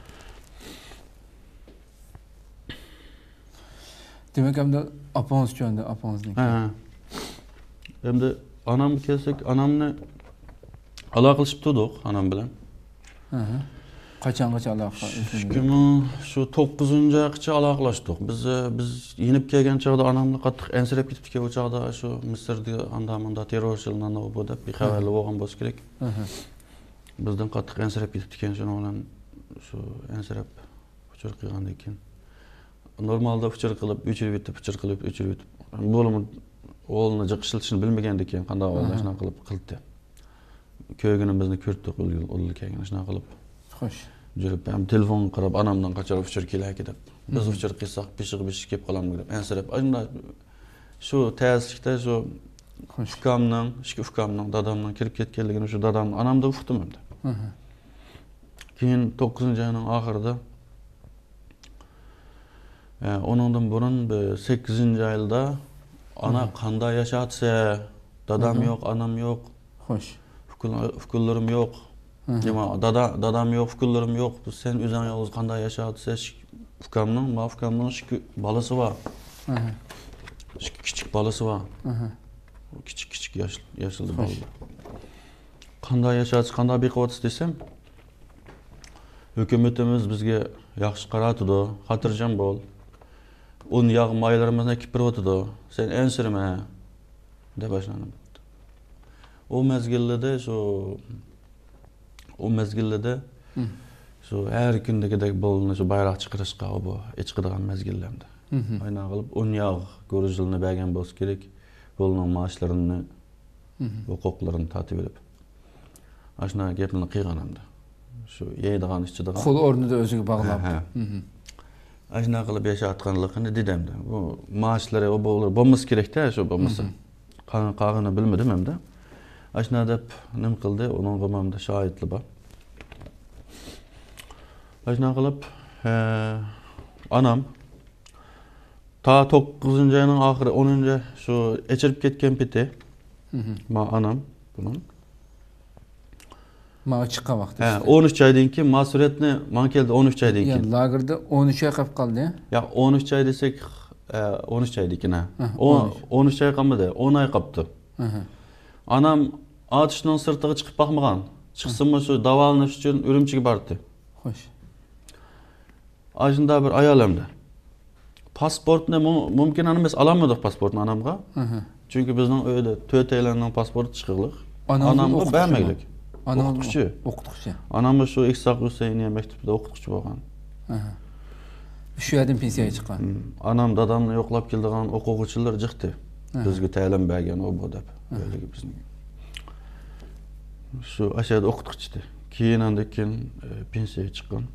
Demek hem de apanız jo'nda, apanızning. Ha. Endi anam kelsak, anamni aloqa qilishib turdik anam bilan. Aha. Qachongacha aloqa? ikki ming to'qqizinchi yilgacha aloqalashdik. Biz biz yenib kelgan chog'da anamni qattiq ensirab ketibdi o chog'da shu Misrda anda-munda terrorchilardan bu deb xabarli bo'lgan bo'lsa kerak. Aha. Bizdan qattiq ensirab ketibdi ekan, shuning bilan shu ensirab uchur qilgandan keyin normalda uchur qilib, o'chirib yetib, uchur qilib, o'chirib yetib. Bo'lim o'g'lini jiqishilishini bilmagandan keyin qanday o'ylashni qilib qildi. Ko'ygini bizni ko'rdik, o'lgan shuna qilib. Xo'sh. Жүріп, hem telefon qarab, anamdan qaçarıp uçur kelak edip. Biz uçur qilsak, pishig-pishig kelib qolamız deb ensirab. Ana shu tezlikda shu ukamning, ikki ukamning, dadamning kirib ketganligini shu dadamning anamda uqdim endi. Keyin to'qqizinchi ayning oxirida onundan burun sakkizinchi ayda ana qanday yashatsa, dadam yo'q, anam yo'q. Xo'sh. Ukunlarim yo'q. Nima dada dadam yo'q, ukunlarim yo'q. Sen o'zing yolg'iz qanday yashayapsa, ukamning, ma ukamning ikki balasi bor. Aha. Ikki kichik balasi bor. Aha. Kichik-kichik yosh yoshli bolalar. Qanday yashayapsiz, qanday beqiyapsiz desam, hukumatimiz bizga yaxshi qaratdi, xotirjam bo'l. Un yog' maylarimizni kipirotdi. Sen ensirma deb boshladim. O mezgillarda shu o mezgillarda shu har kundagidek bo'lni shu bayroq chiqarishga bu chiqadigan mezgillarda. Aynan qilib un yog' go'rujilni bergan bo'lsa kerak, bo'lning maoshlarini, huquqlarini tatib edib. Ashuna gapni qilganimda. Shu yeydigan ichadigan qo'l o'rnida o'ziga bog'lab. Ashuna qilib yashayotganligini dedimda. Bu maoshlari o bo'lar, bo'lmas kerak-da, shu bo'lmasa. Qani bilmadim hamda. Ashuna deb nim qildi, uning g'amamda shohidli bor. Ashuna qilib, anam ta to'qqizinchi ayning oxiri o'ninchi shu echirib ketgan peti. Ma anam bunun. Ma chiqqan vaqtda. Ha, o'n uch oydan keyin mas'uliyatni men keldi o'n uch oydan keyin. Ya lagerda o'n uch oy qolib qoldi. Ya o'n uch oy desak, o'n uch oydan ha. o'n uch oy qolmadi, o'n oy qolibdi. Anam atışning sirtiga chiqib baxmagan. Chiqsinmi shu davolanish uchun Urumchiga bordi. Xo'sh. Ajinda bir ayolimda. Pasportni mumkin emas olamadik pasportni anamga. Chunki bizning uyda to'rt aylanning pasporti chiqig'liq. Anamga bermaylik. Anam o'qituvchi. O'qituvchi. Anam shu Iqsoq Husayniya maktabida o'qituvchi bo'lgan. Shu yerdan pensiyaga chiqqan. Anam dadamni yo'qlab keldigan o'quvchilar chiqdi. Bizga ta'lim bergan o bu deb. O'yligi bizning. Shu aşağıda o'qituvchi. Keyin andan keyin pensiyaga chiqqan.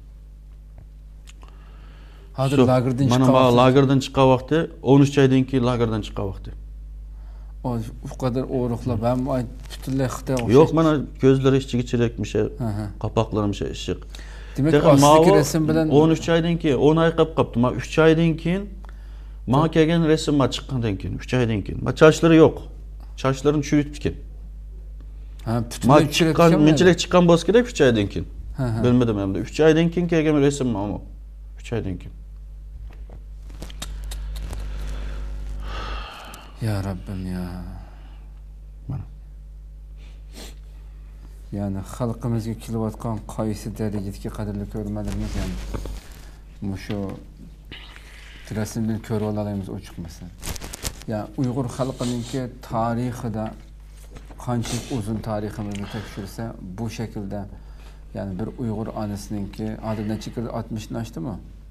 Hozir lagerdan chiqqan. Mana lagerdan chiqqan vaqti o'n uch oydan keyin lagerdan chiqqan vaqti. O bu kadar o'roqlar ben butunlay Xitoy o'xshash. Yo'q, mana ko'zlari ichiga chirakmish, qapoqlarim ishiq. Demak, ostidagi rasm bilan o'n uch oydan keyin o'n oy qolib qopti. Men uch oydan keyin menga kelgan rasmma chiqqandan keyin uch oydan keyin. Men chochlari yo'q. Chochlarini tushirib ketgan. Ha, butunlay chiqqan, menchilik chiqqan bo'lsa kerak uch oydan keyin. Bilmadim hamda. uch oydan keyin kelgan rasm men. uch oydan keyin. Ya Rabbim ya. Mana. Yani xalqimizga kelayotgan qaysi darajadagi qadrli ko'rmalarimiz yani mushu rasmni ko'rib olamiz ochiqmasa. Ya Uyg'ur xalqininki tarixida qancha uzun tariximizni tekshirsa bu shaklda yani bir Uyg'ur onasininki hozir necha yil oltmishni oshdimi?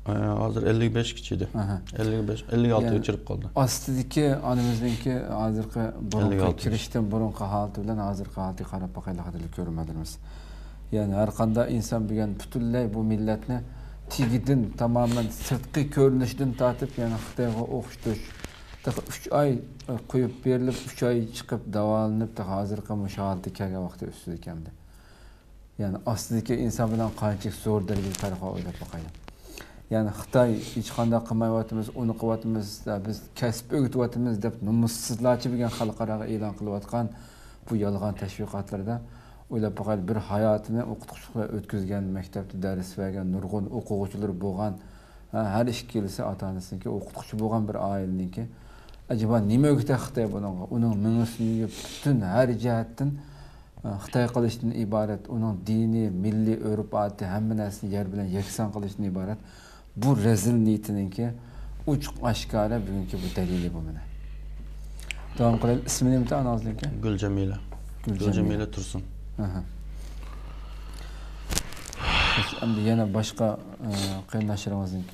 hozir ellik besh kichidi. ellik besh ellik oltiga chirib qoldi. Ostidagi onamizningki hozirgi burungi kirishdan burungi holati bilan hozirgi holatiga qarab boqaylik haqida ko'rmadimiz. Ya'ni har qanday inson bilgan butunlay bu millatni tigidin tamamen sirtqi ko'rinishdan tortib, ya'ni Xitoyga o'qitish uch oy qo'yib berilib, uch oy chiqib davolanib, hozirgi mushohalda kelgan vaqtda ustida ekamdi. Ya'ni ostidagi inson bilan qancha zo'r darajada farqi o'ylab boqaylik. Yani Xitoy hech qanday qilmayotimiz, uni qilyapmiz, biz kasb o'rgatyapmiz deb nomussizlarcha bo'lgan xalqaro e'lon qilayotgan bu yolg'on tashviqotlarda o'ylab boqaylik, bir hayotini o'qituvchilar o'tkazgan, maktabda dars bergan, nurg'un o'quvchilar bo'lgan, har ikkilisi ota-onasiniki o'qituvchi bo'lgan bir oilaniki acaba nima o'rgatadi Xitoy bunga? Uning minusini butun har jihatdan Xitoy qilishdan iborat, uning diniy, milliy urf-odati hamma narsani yer bilan yakson qilishdan iborat. Bu rezil niyetinki uçuk aşkara bugünkü bu delili bu mene. Devam kılayım. İsmini mi de anazlık? Gülcemile. Gülcemile Tursun. Şimdi yine başka kıyınlaşırımızınki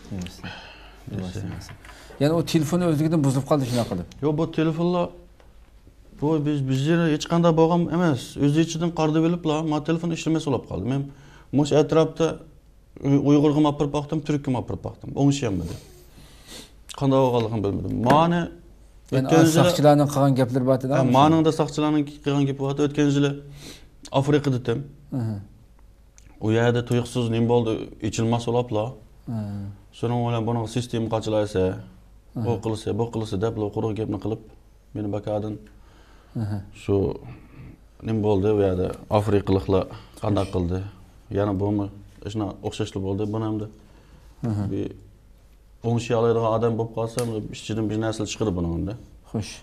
yani o telefonu özlükten bozulup kaldı şuna kadar. Yok bu telefonla bu biz bizlere hiç kanda bağım emez. Özü içinden kardı bilip la ma telefon işlemesi olup kaldı. Ben muş etrafta Uygur'um apırıp baktım, Türk'üm apırıp baktım. Onu şey yapmadı. Kanda bağlılığını bilmedim. Mane yani sakçılarının kılan gepleri batı da mı? Mane'nin de sakçılarının kılan gepi batı. Ötken jile Afrika'da tem. O yerde tuyuksuz nim oldu, içilmez olap la. Sonra ola bunun sistemi kaçılaysa, o kılırsa, bu kılırsa deyip la kuru gepini kılıp beni bakadın. Şu nim oldu o yerde Afrikalıkla kanda kıldı. Yani bu mu? İşte okşaşlı oldu bana hem de bir on şey alaydığı adam bulup kalsam işçinin bir nesil çıkır bunun önünde. Hoş.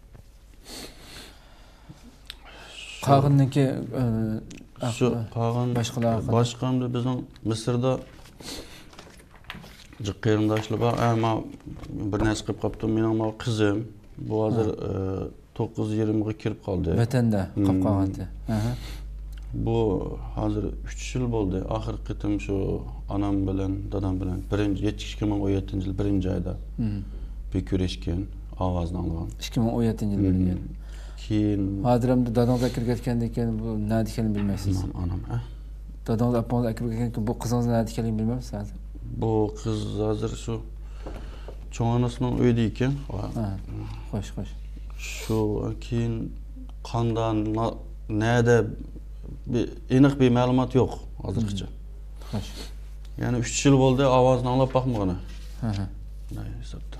Kağınınki şu kağın başkanım da bizim Mısır'da cıkkırımda işli var ama bir nesil kıp kaptım benim ama kızım bu hazır dokuz yirmiye kirip kaldı. Vatanda kıp kaldı. Bu hazır üç yıl oldu. Ahir kıtım şu anam bilen, dadam bilen birinci iki bin on yedinci yıl birinci ayda bir küreşken avazını algan. iki bin on yedinci yıl birinci. Keyin hadiramda dadamda kirgetken bu ne dikenini bilmezsiniz. Anam ha. Dadamda apamda kirgetken bu kızınız ne dikenini bilmezsiniz. Bu kız hazır şu çoğun anasının öydeyken. Hoş hoş. Şu keyin kandan nerede bir aniq bir ma'lumot yo'q hozirgacha. Xo'sh. Yani üç yıl oldu avazını anlap bakmagani. Hı hı. Ne hesapda.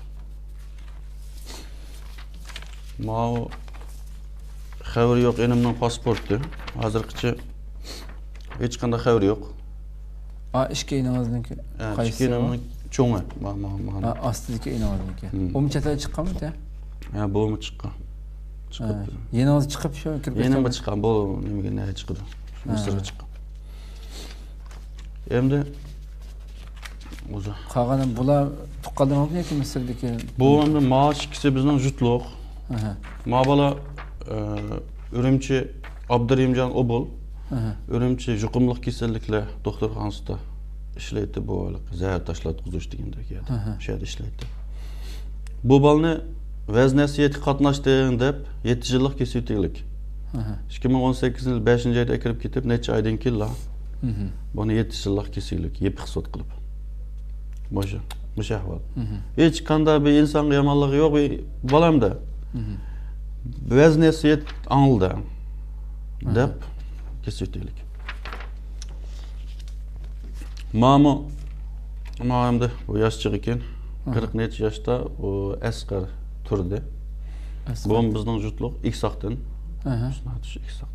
Mao xabar yo'q, enimning pasporti. Hozirgacha hech qanday xabar yo'q. A ishga inangizniki qaysi? Enimning cho'ngi. Ma ma ma. Ostidagi inangizniki. U chetga chiqqanmi-da? Ha, bu mu chiqqan? Yeniniz chiqib shu kirib ketgan. Yenim chiqqan, bu nimaga ne chiqdi? Misrga chiqqan. Endi o'zi qolganim bular tuqqanlarmi yoki Misrdagi? Bu endi maash ikisi bizning jutluq. Ma bola Ürümçi Abdurrahimjon Obul. Ürümçi yuqumliq kasalliklar doktorxonasida ishlaydi, bu zahar tashlatqizish degandek edi. O'sha yerda ishlaydi. Bu balni vaznasiyatga qatnashding deb yetti yillik kesuvtiklik. ikki ming o'n sakkizinchi yil beshinchi oyda kirib ketib, necha oydan keyin la. Buni yetti yillik kesuvlik yeb hisobot qilib. Bo'sha, o'sha ahvol. Hech qanday bir insonga yomonligi yo'q, bolamda. Vaznasiyat anglda deb kesuvtiklik. Mamo Mamda bu yoshchiq ekan. qirq necha yoshda u Asqar turdi. Bu bizning jutluq Iksaqdan. Aha. Iksaq.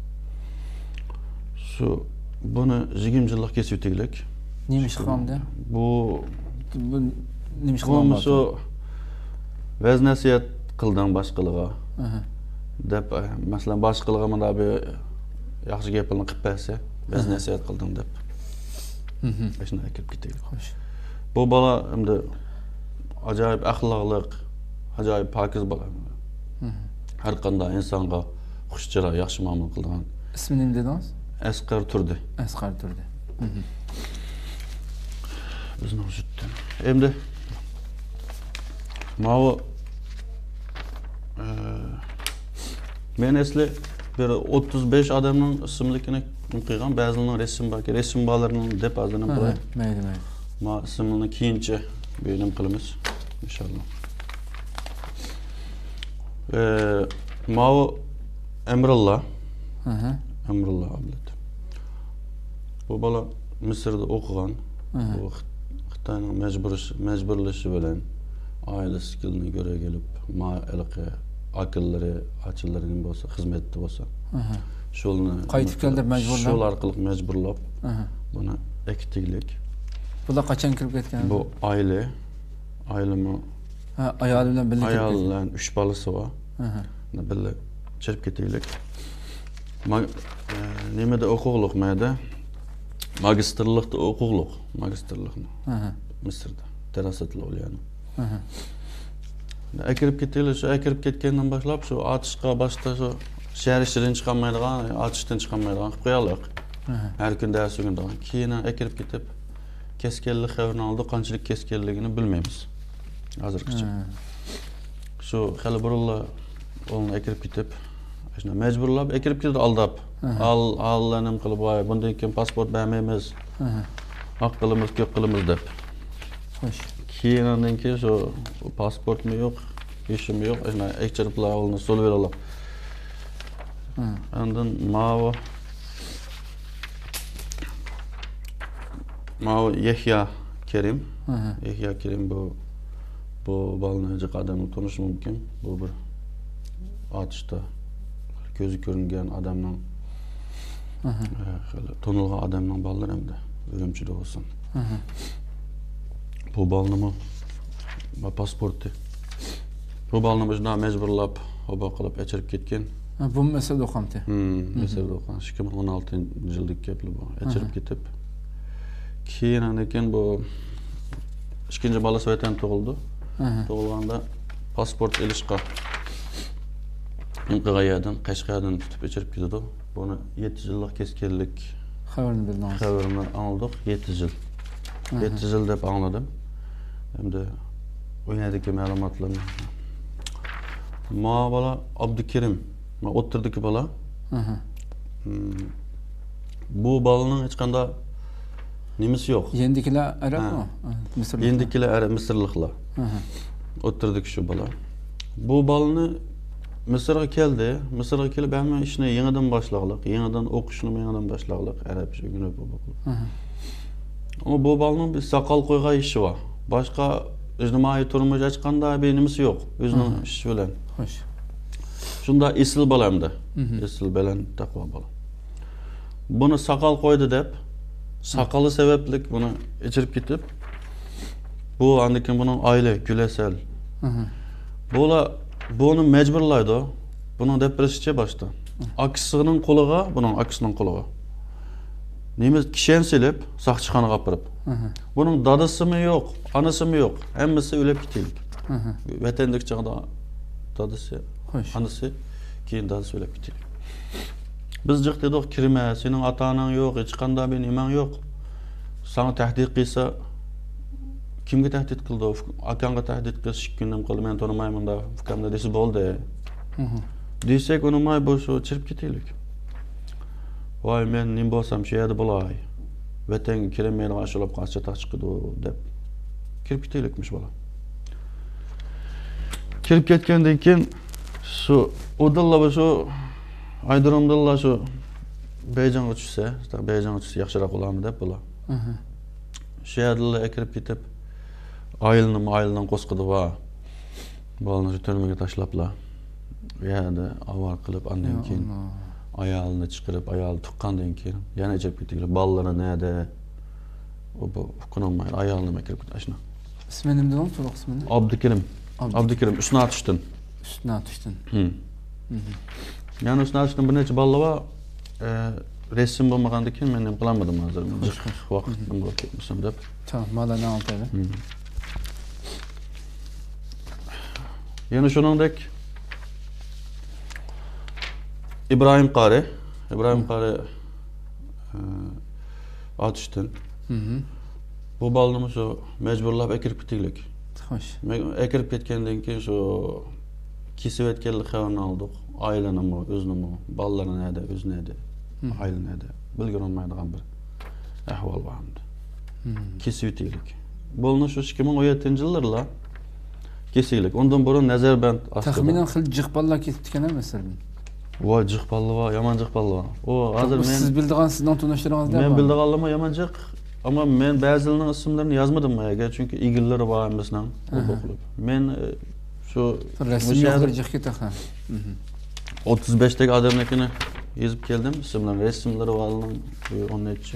Şu buni yigirma yillik kesuvtiklik. Nima ish qilganda? Bu bu nima ish qilganda? Bu shu vaznasiyat qildan boshqalarga. Aha. Deb, masalan, boshqalarga mana bir yaxshi gaplarni qilib bersa, vaznasiyat qildim deb. Mhm. Shunday kirib ketaylik. Xo'sh. Bu bola endi ajoyib axloqliq, ajoyib pokiz bola. Har qanday insonga xushchiroq, yaxshi muomala qilgan. Ismini nima dedingiz? Asqar turdi. Asqar turdi. Bizning sütden. Endi mavu e, men esli bir otuz beş adamın ismlikini qilgan, ba'zilarning resim bor. Resim bolalarning deb azini qilay. Mayli, mayli. Ma ismini keyincha benim qilamiz inshaalloh. E, mavu Emrullah. Hı hı. Emrullah ablet. Bu bala Mısır'da okugan. Bu Xitayning mecbur mecburlaşı bilen ailesi kilini göre gelip ma elqe akılları, açıları bolsa, hizmetli bolsa. Şolunu qaytib keldi mecburlab. Şol arqılıq mecburlap. Buna ektiklik. Bu da qaçan kirib ketgan? Bu aile, ailemi Ha, ayali bilan birga. Ayal bilan üç balası var. Hı. Birga chirib ketaylik. Ma e, nimada huquqliq mayda? Magistrlikda huquqliq, magistrlikni. Hı. Misrda, terasatli o'lyani. Hı hı. Akirib ketaylik, shu akirib ketgandan boshlab shu atishqa boshqa shu shahar ishidan chiqolmaydigan, atishdan chiqolmaydigan qilib qo'yaylik. Har kun dars o'rganadigan. Keyin akirib ketib keskinlik xabarini oldi, qanchalik keskinligini bilmaymiz. Hozirgacha. Shu hali birilla onu akirib ketib, shuna majburlab akirib ketdi aldab. Al allanım qilib, voy, bundan keyin pasport bermaymiz. Haq qilamiz, ko'p qilamiz deb. Xo'sh. Keyin ondan keyin shu pasportmi yo'q, ishim yo'q, shuna ekchiriblar olni so'l beralab. Ondan mavi mavi Yahya Kerim. Yahya Kerim bu bu balını jiq adamni tanish mumkin. Bu bir atışda gözü görüngen adamның tanılgan adamның balları hem de ölümcüde olsun. Bu balını pasportu. Bu balını bizden mecburlap, oba qilib echirib ketgan. Bu Misrda o'qamdi. Hmm, Misrda o'qan. ikki ming o'n oltinchi yillik gapli bu. Echirib ketib. Keyin andan bu ikkinchi balasi vatan tug'ildi. Tug'ilganda pasport elishqa Qashqadaryodan, Qashqadaryodan tutib echirib ketdi. Buni yetti yillik keskinlik xabarini bildim. Xabarini aldık yetti yil. yetti yil deb angladim. Endi o'ynadiki ma'lumotlarni. Ma bala Abdukerim, ma o'tirdiki bala. Bu balaning hech qanday nimasi yo'q. Yendikilar Arabmi? Misrlik. Yendikilar Arab, Misrliklar. O'tirdik shu bala. Bu balani Mısır'a keldi. Mısır'a kelib hamma ishni yangidan boshlag'lik, yangidan o'qishni yangidan boshlag'lik, arabcha o'rganib bo'ldi. Ama bu balning bir soqol qo'ygan ishi bor. Boshqa ijtimoiy turmush ochganda bir nimasi yo'q, o'zining ishi bilan. Xo'sh. Shunda esil bolamda. Esil bilan taqvo bola. Buni soqol qo'ydi deb, soqoli sabablik buni echirib ketib, bu andikin buning oila Gülasel. Bola bunu mecburlaydı. Bunun depresifçe başta. Aksının koluğa, bunun aksının koluğa. Neyimiz kişen silip, sakçıkanı kapırıp. Bunun dadısı mı yok, anısı mı yok. Hemmisi ölüp gittik. Vatandaş çağda dadısı, anısı, keyin dadısı ölüp gittik. Biz cık dedik kirme, senin atanan yok, hiç kanda bir iman yok. Sana tehdit kıysa, kimga tahdid qildi? Akamga tahdid qilish ikki kundan qoldi, men tanimayman da, ukamda desa bo'ldi. Desak, unimay bu shu chirib ketaylik. Voy, men nim bo'lsam shu yerda bo'lay. Vatanga kelmaydigan ashulab qancha taq chiqdi deb kirib ketaylikmish bola. Kirib ketgandan keyin shu Odilla va shu Aydiromdilla shu Beyjonga tushsa, Beyjonga tushsa yaxshiroq bo'larmi deb bola. Shu yerda kirib ketib Aylının aylından qo'sqidi va balını shu turmaga tashlablar. Bu yerda avar qilib andan keyin ayolni chiqarib, ayolni tuqqandan keyin yana echib ketdilar. Balları nerede? O bu hukunomay ayolni makirib ketdi. İsmi nima dedi? To'liq ismini? Abdukerim. Abdukerim Usna Atishtin. Usna Atishtin. Yani Usna Atishtin bir necha balla va resim bo'lmagandan keyin men ham qilmadim hozir. Vaqtim bo'lib ketmasam deb. Tamam, mana ne oldu? Yani shuningdek İbrahim Qari, İbrahim Qari Atishtin. Bu balını şu mecburlap ekirip gittik. Hoş. Ekirip ketkendan keyin şu kesip etkenlik haberini aldık. Aylanımı, özünümü, ballarını nede, öz nede, aile nede. Bilgin olmaydigan bir ahval vardı. Kesip ettik. Balını şu iki bin on yedinci yıllarla kesiklik. Ondan burun Nazarband aslında. Tahminen xil jiq ballar ketip dikene mesela. Vay jiq ballı var, yaman jiq ballı var. O hazır men siz bildiğin sizden tanıştırığınız men bildiğanlama yaman jiq. Ama men bazılarının isimlerini yazmadım mayaga çünkü ilgilileri var emesinden. Men şu resim jiq ketaxan. otuz beşteki adamnikini yazıp geldim. İsimlerin resimleri var onun etçi.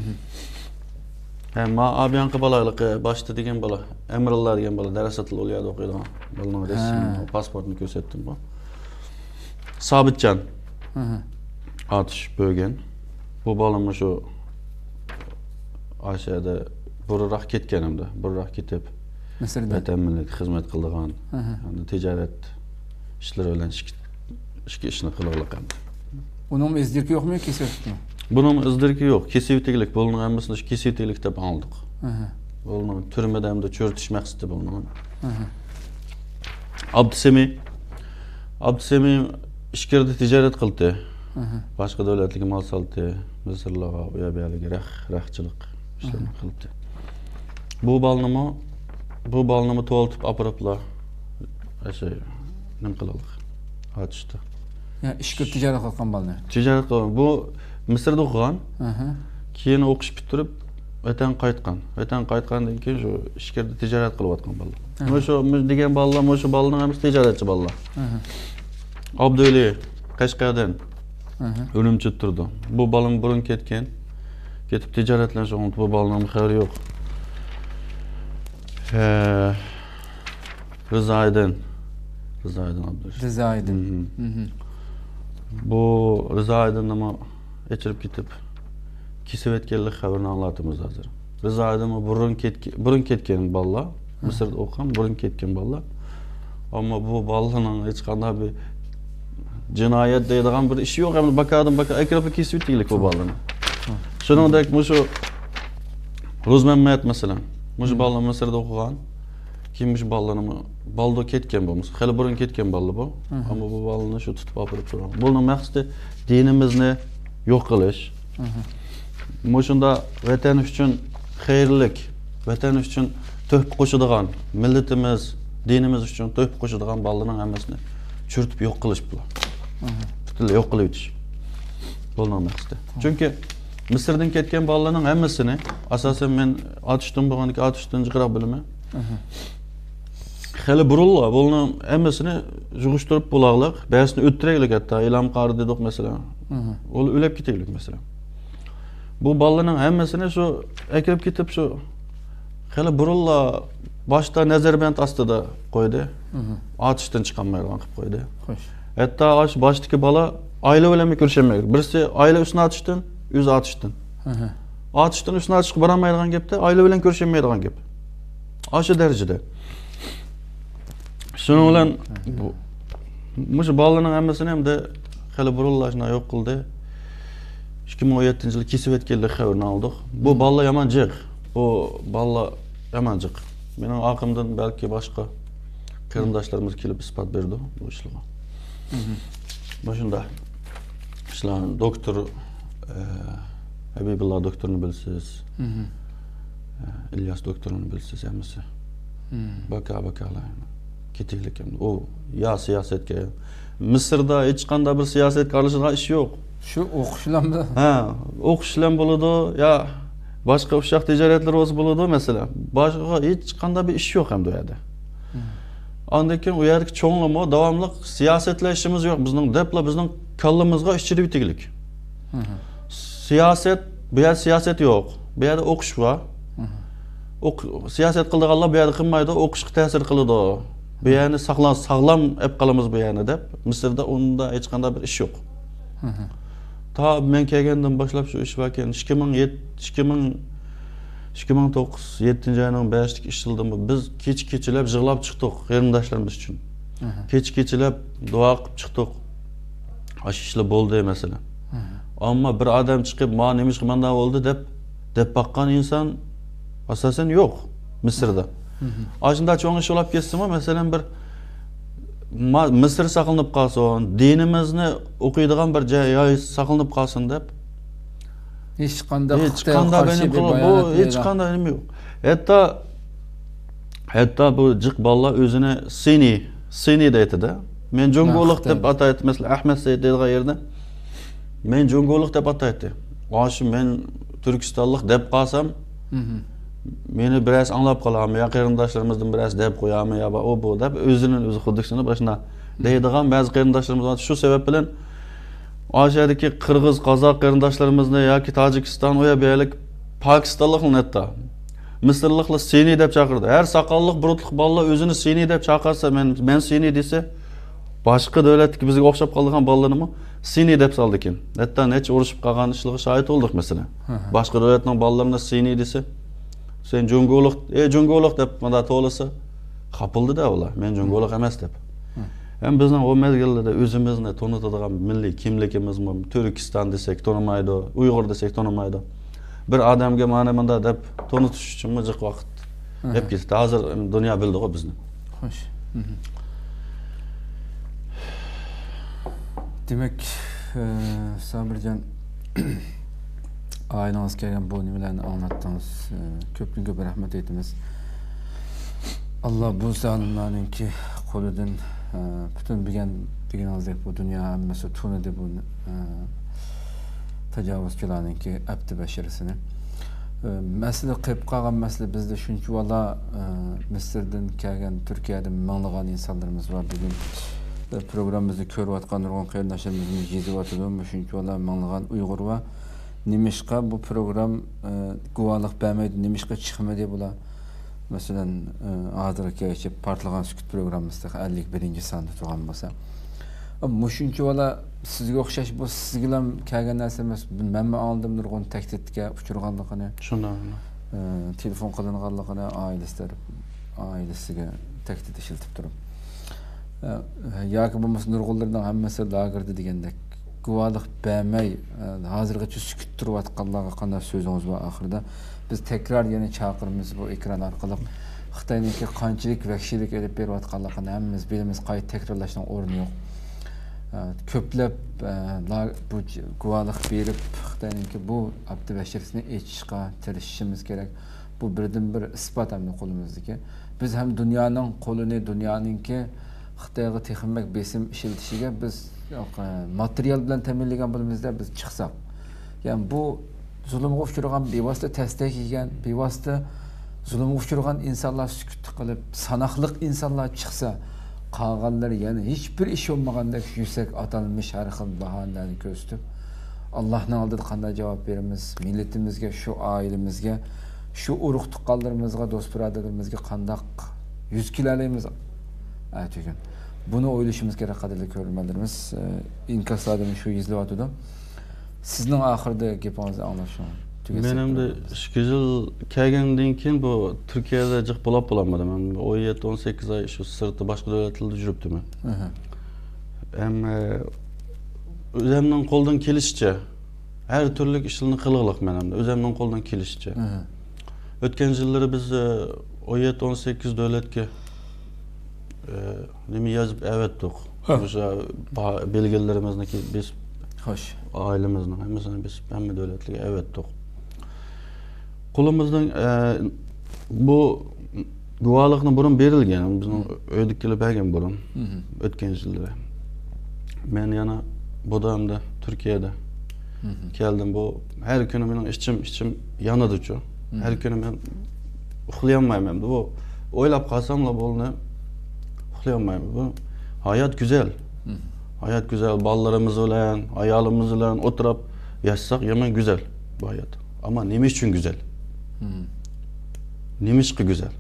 Hem ma abiyankı balalık başta degen bala, Emrullah degen bala darasatil oluyordu okuydu. Balının resmini, pasportunu gösterdim bu. Sabitcan. Atış bögen. Bu balımı şu aşağıda bururaq ketkenimde, bururaq ketip mesela vatan milleti hizmet kıldıgan, yani ticaret işleri bilen işki işini kılırlık hem. Onun izdirki yok mu kesip mi? Bunun izdirki yok. Kesivitilik bunun emmisini kesivitilik dep aldık. Bunun türmede hem de çörtüş maksidi bunun. Abdüsemi Abdüsemi işkerde ticaret kıldı. Başka devletlik mal saldı. Mısırlığa, uya beyaligi rahçılık işlerini kıldı. Bu balnımı bu balnımı toltup apırıpla şey nim kılalık. Açtı. Ya işkir ticaret kılgan ballar. Ticaret kılgan. Bu Mısır'da okugan. Keyin okuş bitirip vatan qaytkan. Vatan qaytkandan keyin şu işkerde ticaret kılıp atkan ballar. Moşu degen ballar, moşu balının hemisi ticaretçi ballar. Abdüli Kaşqardan ölümçü turdu. Bu balın burun ketken. Ketip ticaretlen soğun bu balının haberi yok. Eee Rıza Aydın. Rıza Aydın Abdüli. Rıza Aydın. Bu Rıza Aydın'ı mı geçirip gidip kesip etkenlik haberini anlatımız hazır. Rıza Aydın'ı burun ketken, burun ketken balla. Mısır'da okuyan burun ketken balla. Ama bu balının hiç kanday bir cinayet deydiğen bir işi yok. Hem bakardım bakar ekranı kesip etkenlik bu balını. Şunun da şu Ruzmemmet mesela. Muş balını Mısır'da okuyan. Kimmiş ballanımı baldo ketken bu. Hali burun ketken ballı bu. Ama bu balını şu tutup apırıp duran. Bunun maksidi dinimizni yok kılış. Muşunda vatan üçün hayırlik, vatan üçün töhp koşuduğan, milletimiz, dinimiz üçün töhp koşuduğan ballının hemmesini çürütüp yok kılış bu. Bütünle yok kılıvetiş. Bunun maksidi. Çünkü Mısır'dan ketken ballının hemmesini asasen men atıştım bu ki atıştın çıkırak bilimi. Hali burulla bunun hemmesini juğuşturup bulaqlıq, bəsini ötürəklik hatta ilam qarı dedik mesela. Ol ölep giteklik mesela. Bu ballının hemmesini şu ekirip gitip şu hali burulla başta Nazarband astıda koydu. Atıştın çıkanmayla qıp koydu. Hatta aş baştaki bala aile bilen mi görüşemedik. Birisi aile üstüne atıştın, yüz atıştın. Atıştın üstüne atışıp baramaydigan gepte aile bilen görüşemeyidigan gep. Aşı derecede. Şunun bilen bu muş balının hemmesini hem de hali burulla yok kıldı. iki bin on yedinci yılı kesip etkenlik haberini aldık. Bu balla yaman jiq. Bu balla yaman jiq. Menin akımdan belki başka kırımdaşlarımız kelip ispat berdi bu işlemi. Başında işlerin doktor e, Habibullah doktorunu bilsiz. E, İlyas doktorunu bilsiz hemisi. Baka bakalar. Ketiklik hem de. O ya siyasetke. Mısır'da hiç kanda bir siyaset karşılığı iş yok. Şu okuşlamda. Ha, okuşlam buludu ya başka uşak ticaretleri olsa buludu mesela. Başka hiç kanda bir iş yok hem de o yerde. Andaki o yerdeki çoğunluğu devamlı siyasetle işimiz yok. Bizning depla bizning kallımızga işçili bitiklik. Siyaset, bu yerde siyaset yok. Bu yerde okuş var. Ok, siyaset kıldıqalla bu yerde kılmaydı, okuş tesir kılıdı. Bu yani sağlam, sağlam hep kalımız bu yani dep. Mısır'da onda hiç kanda bir iş yok. Ta men kelgenden başlap şu iş varken iki ming to'qqiz yettinchi ayının beşlik iş yıldan biz keç keçilep jığlap çıktık yarımdaşlarımız için. Keç keçilep dua kılıp çıktık. Aş işle boldu mesela. Ama bir adam çıkıp ma nemiş qımanda oldu dep dep bakkan insan Asasen yok Mısır'da. Aşında çoğun iş olap geçsin ama mesela bir Mısır saklanıp kalsın, dinimizni okuyduğun bir joy saklanıp kalsın dep. Hiç kanda hiç kanda benim bu hiç kanda benim yok. Hatta hatta bu cık balla özüne seni seni deydi de. Men Congoluk dep ataydı mesela Ahmet Seyit dediği yerde. Men Congoluk dep ataydı. Aşı men Türkistanlık dep kalsam meni biraz anlap kalam ya qarindaşlarımızdan biraz dep koyamı ya o bu dep özünün özü xuddisini başına deydigan bazı qarindaşlarımız var. Şu sebep bilen aşağıdaki Kırgız, Kazak qarindaşlarımızda yoki Tojikiston oya beylik Pakistanlık hatta Mısırlıkla seni dep çakırdı. Her sakallık burutluq balla özünü seni dep çakarsa men men seni dese başka devletki bizge oxşap kaldıgan ballarını seni dep saldı ekan. Hatta neç uruşup kalgan işlige şahit olduk mesela. Başka devletning ballarına seni dese sen Congoluk, e Congoluk dep manda to'lasa kapıldı da ola. Men Congoluk emas dep. Hem bizning o mezgilde özümüzni tanıtadigan milliy kimligimiz, Türkistan desek tanımaydı, Uyg'ur desek tanımaydı. Bir adamga mana manda dep tanıtış üçün mıcık vaqt hep ketdi. Hazır dünya bildi o bizni. Xo'sh. Demek Sabircan ailanız kelgan bu nimalarni anlattınız. Köpün köp rahmet etdiniz. Allah bu zalimlarninki qo'lidan bütün bilgan bilganingizdek bu dunyo hammasi tunidi bu tajovuzchilarninki abdi bashirisini. Masala qilib qolgan masala bizda shuncha valla Misrdan kelgan, Turkiyadan minglagan insonlarimiz bor. Bugun programımızı ko'rayotgan nurg'un qarindoshlarimiz yezyapti. Shuncha valla minglagan Uyg'ur va nimishqa bu program guvohlik bermaydi, nimishqa chiqmaydi bular. Mesela hozirgi Partlagan sukut programımızda ellik birinchi sonda turgan bo'lsa. Ammo shuncha valla sizga o'xshash bu sizga ham kelgan narsa emas. Men oldim nurg'un tahdidga uchraganligini, shundan telefon qilinganligini oilasiga oilasiga tahdid ishiltib turib. Yoki bo'lmasa nurg'unlarning hammasi lagerda degandek guvohlik bermay hozirgacha sukut turayotganlarga qanday so'zingiz bor oxirida? Biz tekrar yana chaqiramiz bu ekran orqali. Xitoyniki qanchalik vahshiylik elib berayotganligini hammamiz bilamiz, qayta takrorlashning o'rni yo'q. Ko'plab bu guvohlik berib Xitoyniki bu abdi bashirisini echishga tirishishimiz kerak. Bu birdan bir isbot hamda qo'limizdagi. Biz ham dunyoning qo'lini, dunyoninki Xitoyga texnik besim ishlatishiga biz material bilan ta'minlagan bo'limizda biz chiqsak. Ya'ni bu zulmga uchragan, bevosita tasdiq qilgan, bevosita zulmga uchragan insonlar sukut qilib, sanoqli insonlar chiqsa, qolganlar yana hech bir ish bo'lmagandek yuksak atalmish har xil bahonalarni ko'rsatib, Allohning oldida qanday javob beramiz? Millatimizga, shu oilamizga, shu urug' tuqqanlarimizga, do'st birodarlarimizga qanday yuz kelalaymiz? Aytgan. Buni o'ylashimiz kerak qadrli ko'rganlarimiz. Inkaslardan shu yozlyapti. Sizning oxirida gapingizni anglashim. Benim de ikki yil kelgandan keyin bu Turkiyada jiq bo'lib bo'lmadim. Men o'n yetti o'n sakkiz oy shu sirtda boshqa davlatlarda yuribdiman. Hem o'zimning qo'ldan kelishicha har turli ishlarni qilaylik men ham o'zimning qo'ldan kelishicha. O'tgan yillari biz o'n yetti o'n sakkiz davlatga nima yozib avatdik. O'sha belgilarimizniki biz xo'sh ailemizning hammasini biz hamma davlatlarga avatdik. Qo'limizdan bu guvohlikni burun berilgan, bizning uydagilar bergan burun o'tgan yillarda. Men yana bu damda Turkiyada keldim. Bu har kuni mening ichim ichim yonadi-chu. Har kuni men uxlayolmayman. Bu o'ylab qolsamlar bo'lni uxlayolmayman. Bu hayot güzel. Hayat güzel, ballarımız olan, ayalımız olan oturup yaşsak yaman güzel bu hayat. Ama neymiş için güzel? Hmm. Neymiş ki güzel?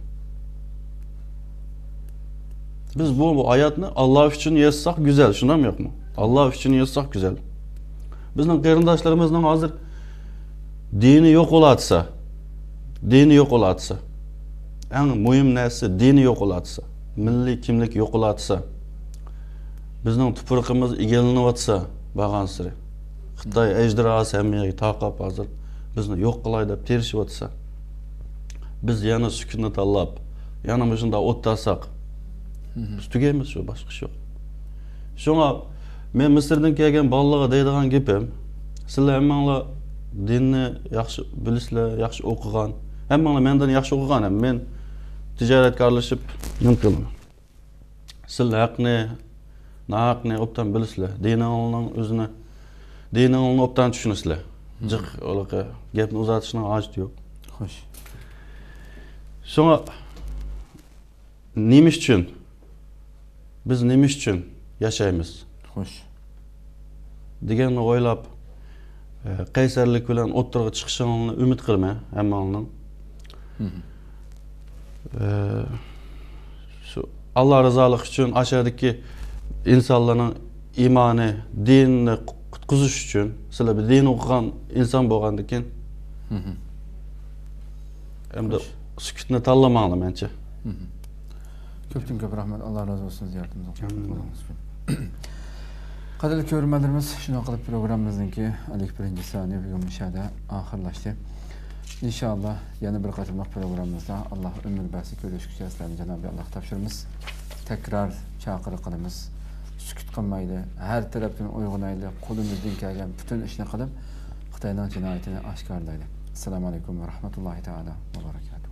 Biz bu, bu hayatını Allah için yaşsak güzel, şundan mı yok mu? Allah için yaşsak güzel. Bizim qarindoshlarımızın hazır dini yok olatsa, dini yok olatsa, en mühim narsa dini yok olatsa, milli kimlik yok olatsa, bizning tuproqimiz egallanyapsa, bag'ansiri Xitoy ejderhasi hammaga taqab hozir bizni yo'q qilay deb terishyapsa, biz yana sükutni tanlab, yana mana shunda o'tdasak, biz tugaymiz shu, boshqa ish yo'q. Shunga men Misrdan kelgan bolalarga deydigan gapim, sizlar hammanglar dinni yaxshi bilisizlar, yaxshi o'qigan, hammanglar mendan yaxshi o'qigan, men tijoratkorlashib nima qilaman. Sizlar haqni, nahaqni obdan bilisizlar, diningizning o'zini, diningizning obdan tushunasizlar. Jiq ularga gapni uzatishning hojati yo'q. Xo'sh. Shunga nima uchun biz nima uchun yashaymiz? Xo'sh. deganni o'ylab qaysarlik bilan o'ttirg'i chiqishingni umid qilma hammangning. Shu Alloh rizoligi uchun ashadagi insonlarning iymoni, dinni qutqizish uchun sizlar bir din o'qigan inson bo'lgandan keyin endi sukutni tanlamanglar mencha. Ko'pdan ko'p rahmat. Alloh razı olsun ziyoratimizga qo'shilganingiz uchun. Qadrli ko'ruvchilarimiz, shunday qilib programmamizningki ellik birinchi soniya bugun mushada oxirlashdi. İnşallah yana bir qatimliq programmamizda Alloh umr basi ko'rishguncha sizlarni Janobi Alloh topshiramiz. Tekrar chaqiriq qilamiz. Sukut qilmaydi, har tarafdan uyg'onaydi, qo'limizdan kelgan butun ishni qilib Xitoyning jinoyatini oshkorlaydi. Assalomu alaykum va rahmatullohi taala va barakatuh.